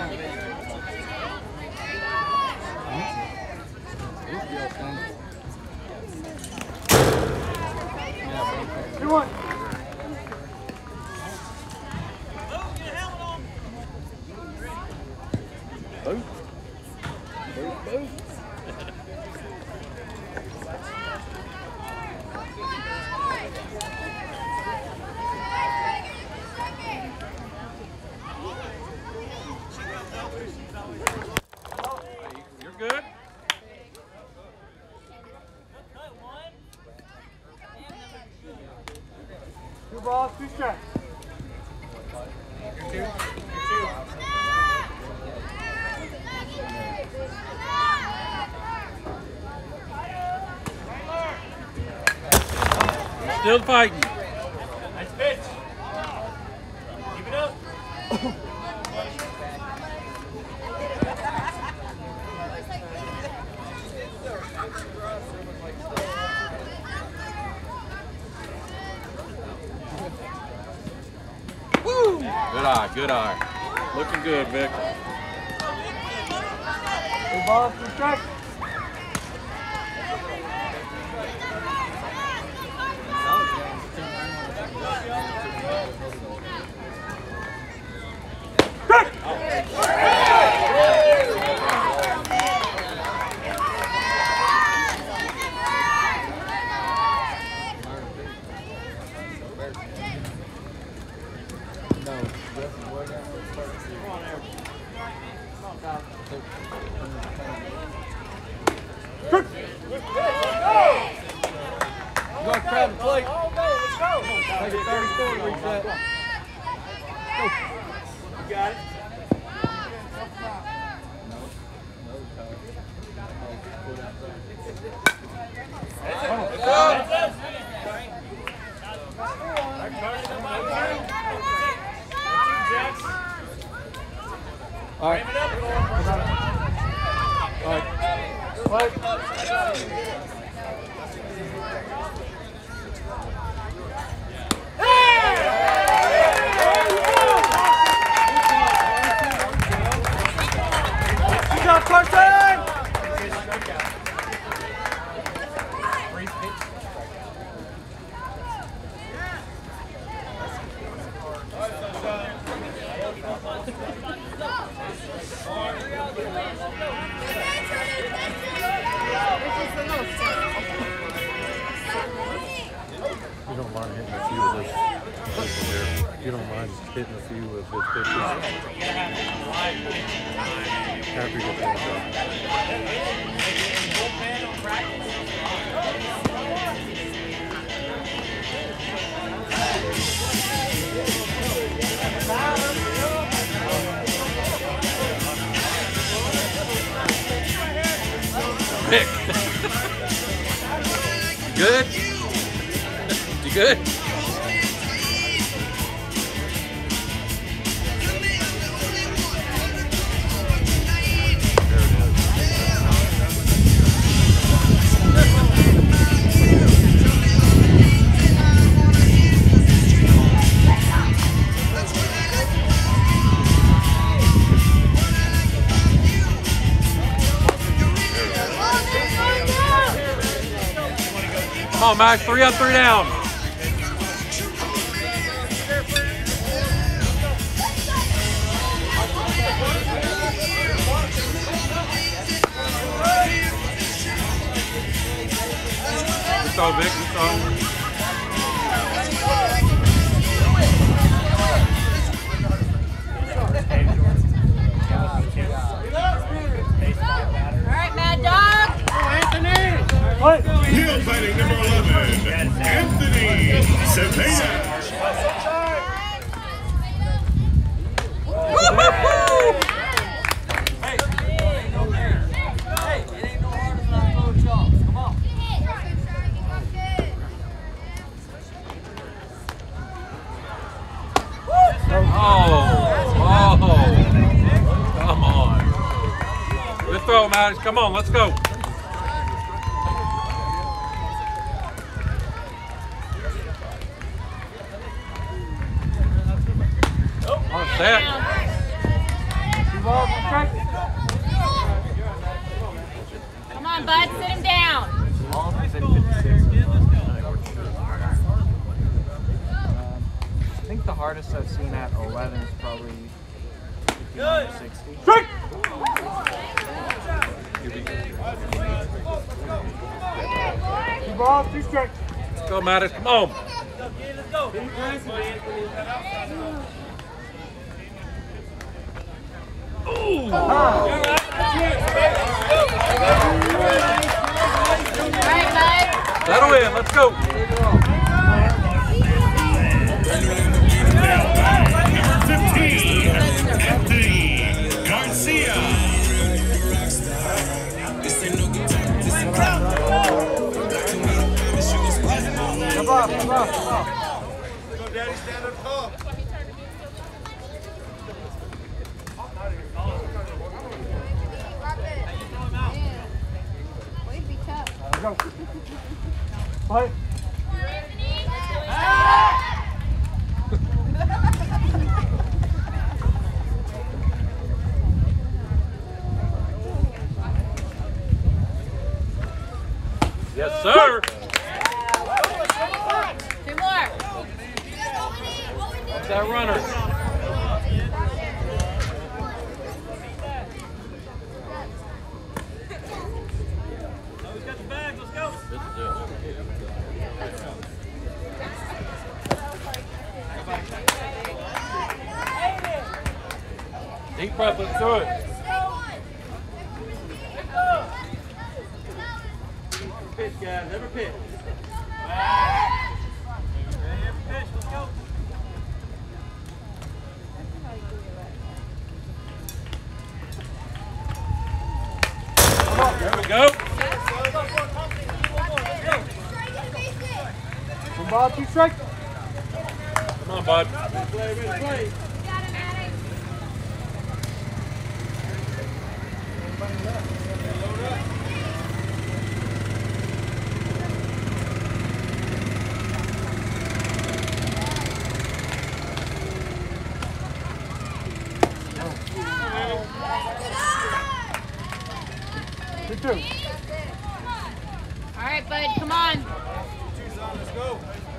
Two one. Boom. Boom, boom. You're good. Two balls, two strikes. You're two. You're two. Still fighting. Nice pitch. Keep it up. Woo! Good eye, good eye. Looking good, Vic. Two balls, two strikes. down the plate. All day, let's go. Take it thirty-four to reset. You got it. All right. All right. Play. Good job, Carson! You don't mind hitting a few of this here. You don't mind hitting a few of his pitches. Happy with that. Rick. Good? You good? Come on, Max, three up, three down. Good throw, Vic, good throw. All right, Mad Dog. Heel fighting number eleven, Anthony Cepeda. Oh, oh, come on. Good throw, Maddox. Come on, let's go. On set. Come on, bud, sit him down. I think the hardest I've seen at eleven is probably sixty. Strike! Two balls, two strikes. Let's go, Maddox. Come on. Let's go. Ooh. All right, bud. That'll in. Let's go. Number fifteen, Anthony Garcia. Come on, come on, come on. Go, Daddy, stand up tall. Go. Play. Yes, sir. Two more. What's that runner? Deep breath, let's do it. Pitch, guys, never pitch. There we go. Come on, two strike. Come on, bud. Two, two. All right, bud, come on. Let's go.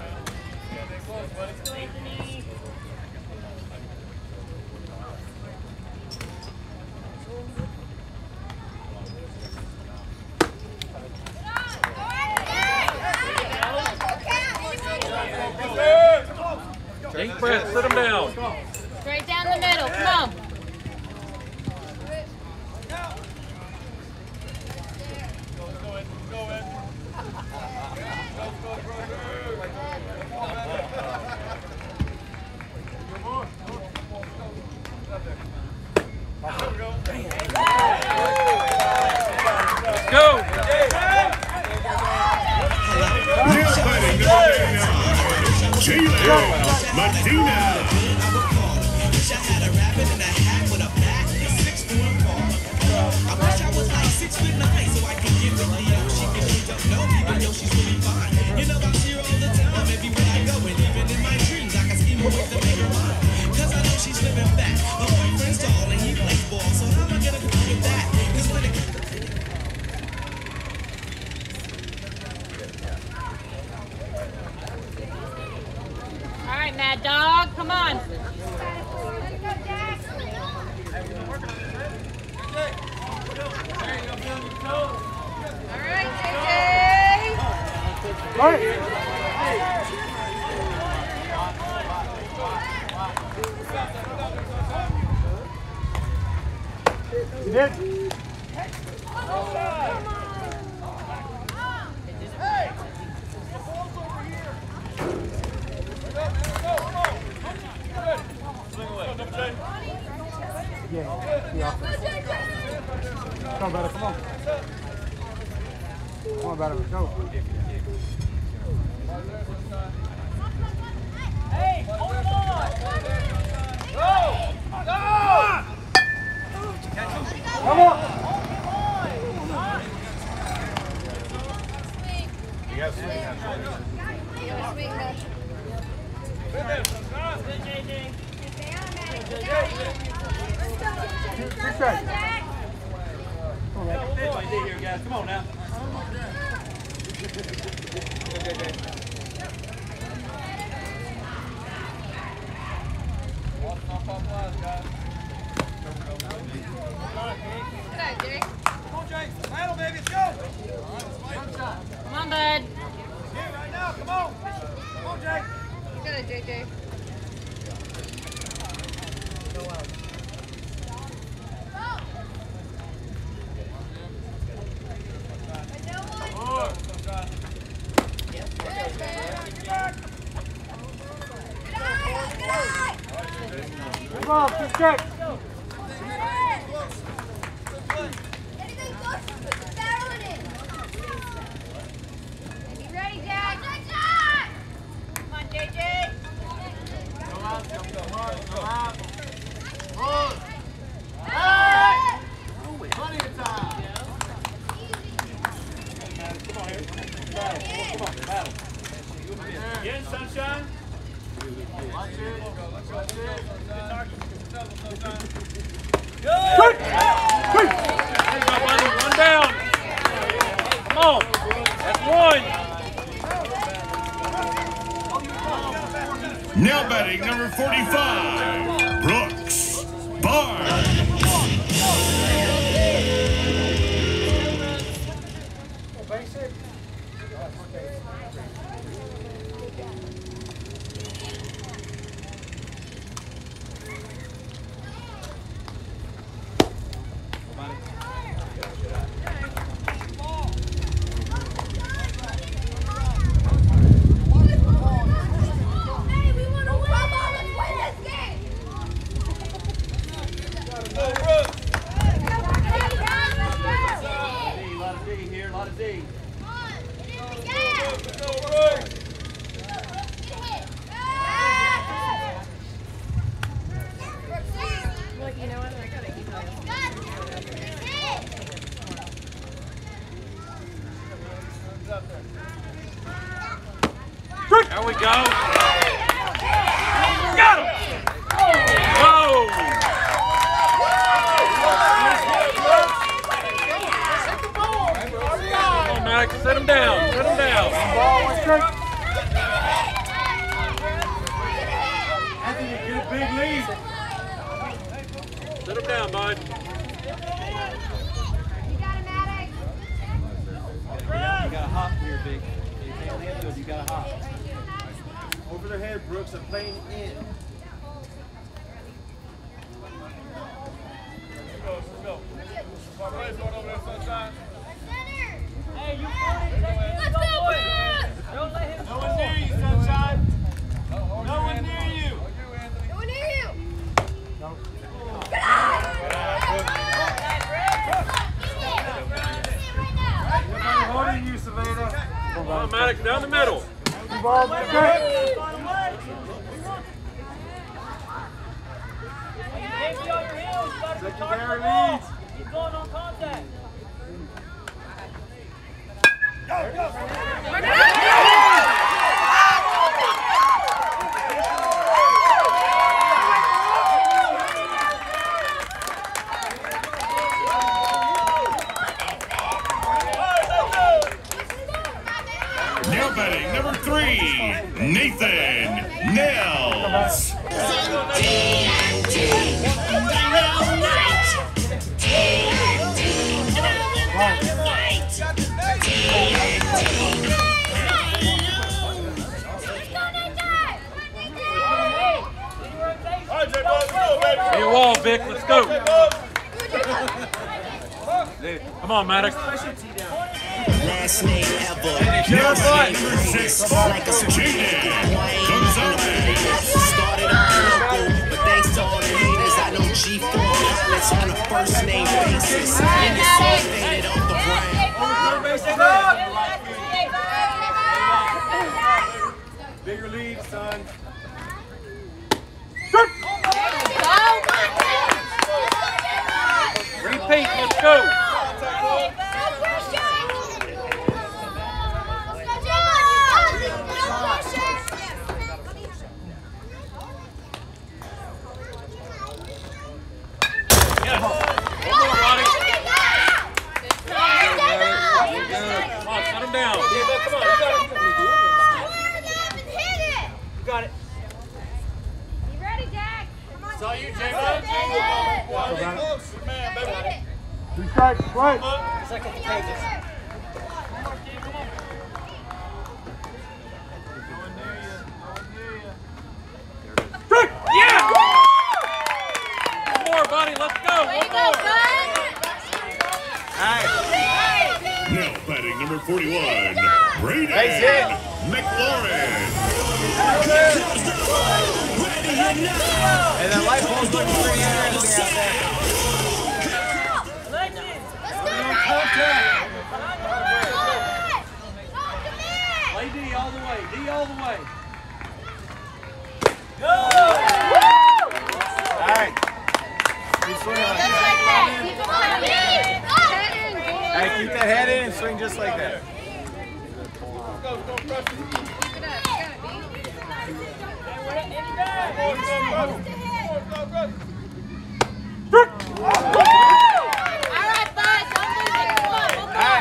Deep breath, sit him down. Straight down the middle, come on. Let's go. Jalen Medina. All right, Mad Dog, come on. All right, J J. All right. You did? Yeah, yeah. Come on, brother, come on. Come on, brother, let's go. Hey, hold on! Go! Go! Come on! You have swing that. You have a swing that. Two strikes. Here, guys. Come on now. Come on, Jake. Battle, baby. Let's go. Come on, bud. Here, right now. Come on. Come on, Jake. You got it, J J. Come on, two strikes. Ready, Jack? Come on, J J. Come on, come on, come on. Hold. Hey! Plenty of time. Come on here. Battle. Come on, battle. Get in, sunshine. Watch it. Watch it. Good. There you go, buddy. One down. Come on. That's one. Now batting number forty-five, Brooks Barnes. There we go. Got him. Whoa. Come on, Max. Set him down. Set him down. Anthony, get a big lead. Set him down, bud. You got to hop here, big. You can't land good. You got to hop. Over their head, Brooks. I'm playing in. Let's go. Let's go. Hey, you Let's go, Brooks! Don't let him. No one near you, Sunshine. No one near you. No one near you. I'm holding you, Savannah. Come on, Maddox, down the middle. Ball, secondary leads. Keep going on contact. Now batting number three, Nathan Nels. Be a wall, Vic. Let's go. Come on, Maddox. Last name ever. Now batting number six, Jaden Gonzalez. Started off local, but thanks to all the haters, I know G four outlets on a first name basis. And it's all faded off the brand. Bigger lead, son. Repeat. Let's go. Yes. One more, buddy. Come on, set him down. Come on, you got it. You got it. You ready, Jack? Come on. Saw you, J-Bud. Two strikes, right. Second to pages. Yeah! One more, buddy. Let's go. One more. Now batting number forty-one, Brayden Hey, Zig. McLaurin. And that light pole's looking pretty interesting out there. Play D all the way. D all the way. All right. Keep swinging like that. Hey, keep that head in and swing just like that. Alright, bud. Don't lose it. Come on. Hey,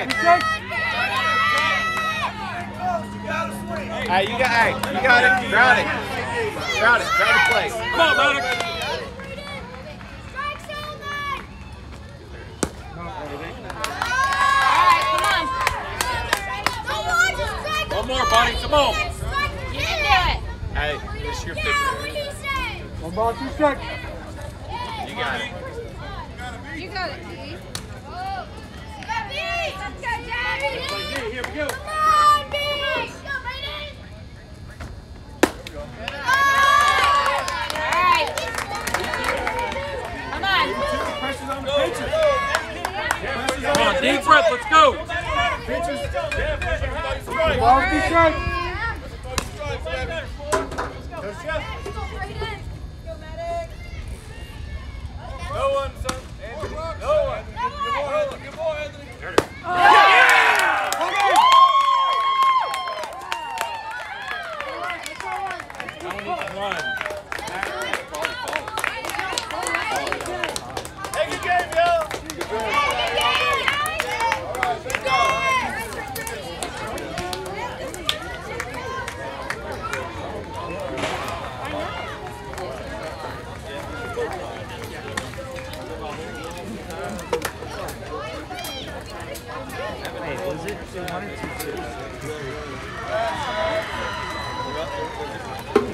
hey, you got, hey, you got it. Crowd it. Crowd it. Crowd the play. Come on, Maddox. One more, buddy. Come on. You can do it. Hey, this is your picture. One ball, two strikes. You got it. You got it, D. Let's go, Daddy. Here we go. Come on, B. Let's go, Brayden. All right. Come on. Pressure's on the pitcher. Come on, deep breath. Let's go. Pitchers. Ball, two strikes. No one, son. Anthony. No one. Good boy, Anthony. Good boy, Anthony. Yeah! That's right.